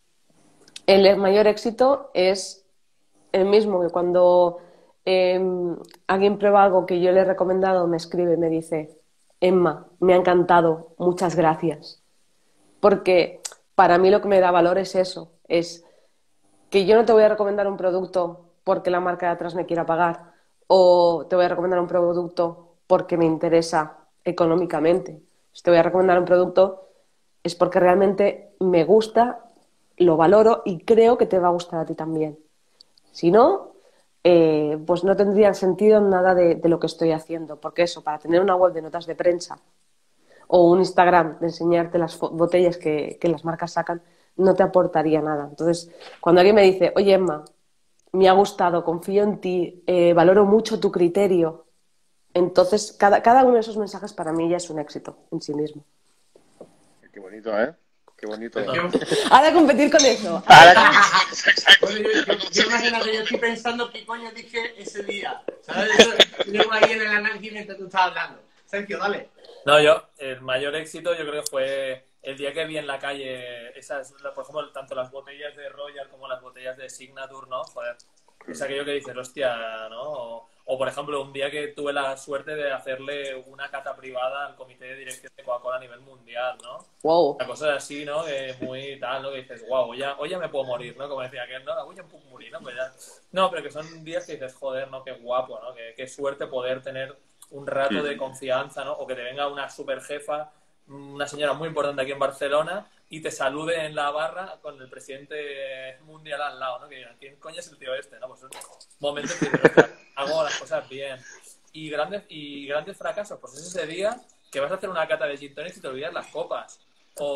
el mayor éxito es el mismo, que cuando eh, alguien prueba algo que yo le he recomendado, me escribe y me dice: Emma, me ha encantado, muchas gracias. Porque para mí lo que me da valor es eso, es que yo no te voy a recomendar un producto porque la marca de atrás me quiera pagar, o te voy a recomendar un producto porque me interesa económicamente. Si te voy a recomendar un producto es porque realmente me gusta, lo valoro y creo que te va a gustar a ti también. Si no, eh, pues no tendría sentido nada de, de lo que estoy haciendo, porque eso, para tener una web de notas de prensa o un Instagram de enseñarte las botellas que, que las marcas sacan, no te aportaría nada. Entonces, cuando alguien me dice: oye, Emma, me ha gustado, confío en ti, eh, valoro mucho tu criterio, entonces cada, cada uno de esos mensajes para mí ya es un éxito en sí mismo. Qué bonito, ¿eh? Qué bonito. Ha de competir con eso. Bueno, yo, yo, yo imagínate, yo estoy pensando qué coño dije ese día. ¿Sabes? Yo llevo ahí en el análisis mientras tú estabas hablando. Sergio, dale. No, yo, el mayor éxito yo creo que fue el día que vi en la calle esas, por ejemplo, tanto las botellas de Royal como las botellas de Signature, ¿no? Joder, es aquello que dices, hostia, ¿no? O, o, por ejemplo, un día que tuve la suerte de hacerle una cata privada al comité de dirección de Coca-Cola a nivel mundial, ¿no? Wow. Una cosa así, ¿no? Que muy tal, ¿no? Que dices, wow, hoy ya, hoy ya me puedo morir, ¿no? Como decía aquel, ¿no? Hoy ya me puedo morir, ¿no? Pues ya... No, pero que son días que dices, joder, ¿no? Qué guapo, ¿no? Qué, qué suerte poder tener un rato de confianza, ¿no? O que te venga una super jefa, una señora muy importante aquí en Barcelona, y te salude en la barra con el presidente mundial al lado, ¿no? Que digan, ¿quién coño es el tío este? ¿No? Pues un momento que dices, hago las cosas bien. Y grandes, y grandes fracasos, pues es ese día que vas a hacer una cata de gin tonics y te olvidas las copas. O,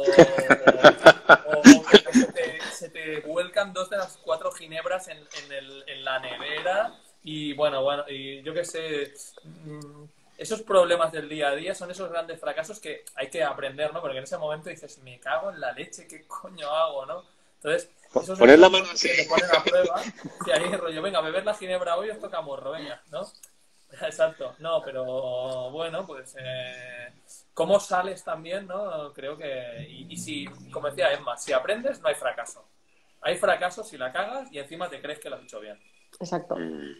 o, o que se te, se te vuelcan dos de las cuatro ginebras en, en, el, en la nevera. Y bueno, bueno, y yo qué sé, esos problemas del día a día son esos grandes fracasos que hay que aprender, ¿no? Porque en ese momento dices, me cago en la leche, ¿qué coño hago, no? Entonces, esos poner la son mano los así. que te ponen a prueba, y ahí rollo, venga, beber la ginebra hoy os toca morro, venga, ¿no? Exacto, no, pero bueno, pues eh, cómo sales también, ¿no? Creo que, y, y si, como decía Emma, si aprendes no hay fracaso. Hay fracaso si la cagas y encima te crees que lo has hecho bien. Exacto.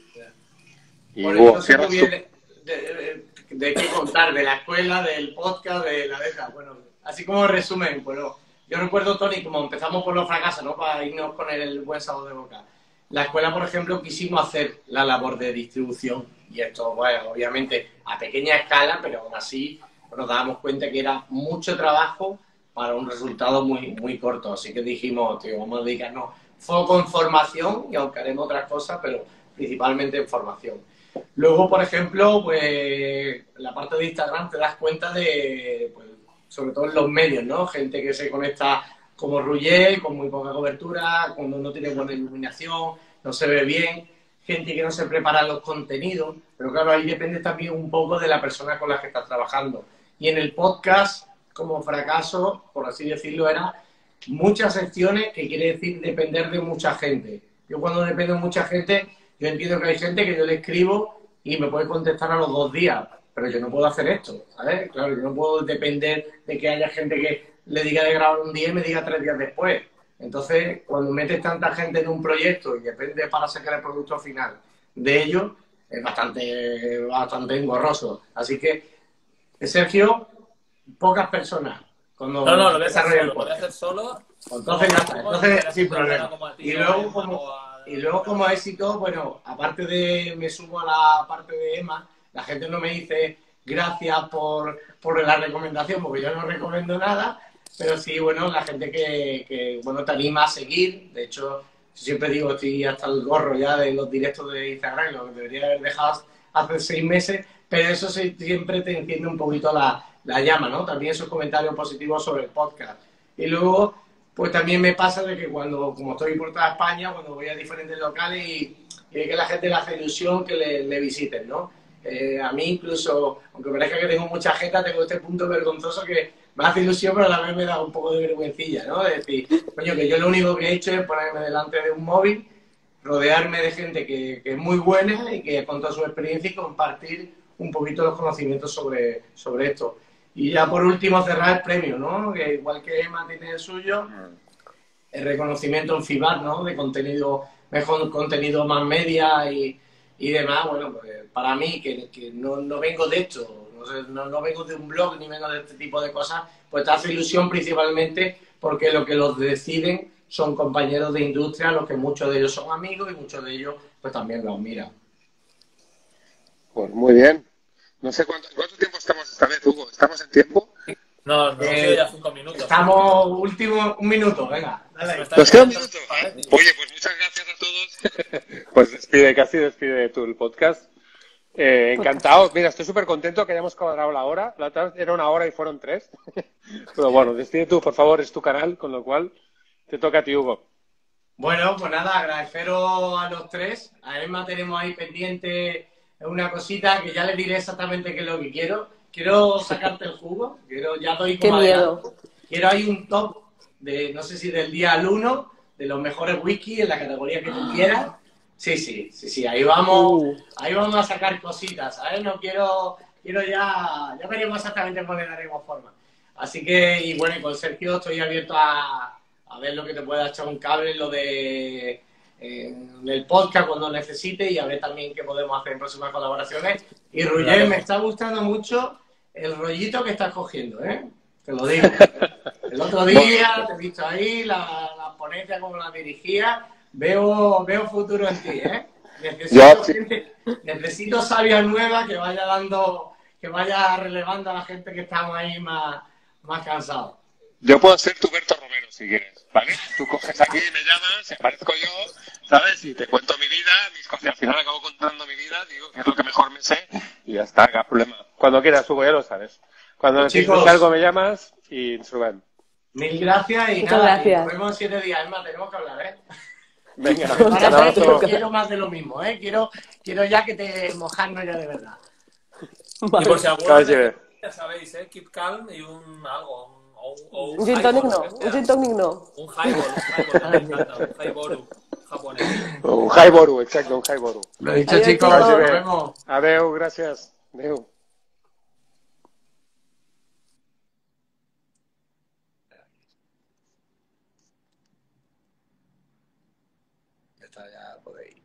Y Bueno, yo wow, no sé muy cierras bien tú. de, de, de, de qué contar, de la escuela, del podcast, de la beca. Bueno, así como resumen, bueno, yo recuerdo, Tony, como empezamos por los fracasos, ¿no? Para irnos con el buen sabor de boca. La escuela, por ejemplo, quisimos hacer la labor de distribución y esto, bueno, obviamente a pequeña escala, pero aún así nos dábamos cuenta que era mucho trabajo para un resultado muy, muy corto. Así que dijimos, tío, vamos a dedicarnos foco en formación y aunque haremos otras cosas, pero principalmente en formación. Luego, por ejemplo, pues la parte de Instagram te das cuenta de, pues, sobre todo en los medios, ¿no? Gente que se conecta como Ruller, con muy poca cobertura, cuando no tiene buena iluminación, no se ve bien, gente que no se prepara los contenidos, pero claro, ahí depende también un poco de la persona con la que estás trabajando. Y en el podcast, como fracaso, por así decirlo, era muchas secciones, que quiere decir depender de mucha gente. Yo cuando dependo de mucha gente, yo entiendo que hay gente que yo le escribo y me puede contestar a los dos días, pero yo no puedo hacer esto, ¿sabes? Claro, yo no puedo depender de que haya gente que le diga de grabar un día y me diga tres días después. Entonces, cuando metes tanta gente en un proyecto y depende para sacar el producto final de ellos, es bastante, bastante engorroso. Así que, Sergio, pocas personas. Cuando No, no, lo voy a hacer desarrolla el solo, lo voy a podcast. hacer solo. Entonces, No, ya está, no, entonces no, sin no, problema. como a ti, Y o luego, Emma, como, o a- y luego como éxito, bueno, aparte de, me sumo a la parte de Emma, la gente no me dice gracias por, por la recomendación, porque yo no recomiendo nada, pero sí, bueno, la gente que, que, bueno, te anima a seguir. De hecho, siempre digo, estoy hasta el gorro ya de los directos de Instagram, lo que debería haber dejado hace seis meses, pero eso sí, siempre te enciende un poquito la, la llama, ¿no? También esos comentarios positivos sobre el podcast. Y luego, pues también me pasa de que cuando, como estoy por toda España, cuando voy a diferentes locales y, y ve que la gente le hace ilusión que le, le visiten, ¿no? Eh, a mí incluso, aunque parezca que tengo mucha jeta, tengo este punto vergonzoso que me hace ilusión, pero a la vez me da un poco de vergüencilla, ¿no? Es decir, coño, que yo lo único que he hecho es ponerme delante de un móvil, rodearme de gente que, que es muy buena y que con toda su experiencia y compartir un poquito los conocimientos sobre, sobre esto. Y ya por último cerrar el premio, ¿no? Que igual que Emma tiene el suyo, el reconocimiento en FIBAT, ¿no? De contenido, mejor contenido más media y, y demás. Bueno, pues para mí, que, que no, no vengo de esto, no, sé, no, no vengo de un blog ni vengo de este tipo de cosas, pues te hace ilusión principalmente porque lo que los deciden son compañeros de industria, los que muchos de ellos son amigos y muchos de ellos pues también los miran. Pues muy bien. No sé cuánto, cuánto tiempo estamos esta vez, Hugo. ¿Estamos en tiempo? No, no, Eh, ya cinco minutos. Estamos último, un minuto, venga. Dale. Nos queda un minuto. Oye, pues muchas gracias a todos. Pues despide, casi despide tú el podcast. Eh, encantado. Mira, estoy súper contento que hayamos cuadrado la hora. La otra vez era una hora y fueron tres. Pero bueno, despide tú, por favor, es tu canal, con lo cual te toca a ti, Hugo. Bueno, pues nada, agradeceros a los tres. A Emma tenemos ahí pendiente una cosita que ya le diré exactamente qué es lo que quiero. Quiero sacarte el jugo. Quiero, ya doy Qué como miedo. adelanto. Quiero ahí un top de, no sé si del día al uno, de los mejores whisky en la categoría que tú quieras. Sí, sí, sí, sí, ahí vamos, Uh. ahí vamos a sacar cositas, ¿sabes? No quiero, quiero ya, ya veremos exactamente cómo le daremos forma. Así que, y bueno, y con Sergio estoy abierto a, a ver lo que te pueda echar un cable en lo de en el podcast cuando necesite y a ver también qué podemos hacer en próximas colaboraciones. Y Roger, Claro. me está gustando mucho el rollito que estás cogiendo, ¿eh? Te lo digo. El otro día te he visto ahí, la, la ponencia como la dirigía, veo, veo futuro en ti, ¿eh? Necesito Ya, sí. gente, necesito sabia nueva que vaya dando, que vaya relevando a la gente que estamos ahí más, más cansados. Yo puedo ser tu Berto Romero si quieres, ¿vale? Tú coges aquí, me llamas, aparezco yo, ¿sabes? Y te cuento mi vida, mis cosas. Y al final acabo contando mi vida, digo que es lo que mejor me sé y ya está, no hay problema. Cuando quieras, Hugo, ya lo sabes. Cuando Pues, necesites chicos, algo me llamas y suben. Mil gracias y Muchas nada, y gracias. nos vemos en siete días. Es más, tenemos que hablar, ¿eh? Venga, Ahora un sí, abrazo. quiero más de lo mismo, ¿eh? Quiero, quiero ya que te mojarnos ya de verdad. Y por si alguno Calle. necesita, ya sabéis, ¿eh? Keep calm y un algo. Un, o un, o un Un gin tonic highball, no, lo que un sea. gin tonic no. Un highball, un highball, me encanta, un highboru japonés. Un Haiboru, exacto, un Haiboru. Lo dicho, Adiós, chicos, chicos. nos vemos. Adeu, gracias. Adeu. Ya está, ya podéis.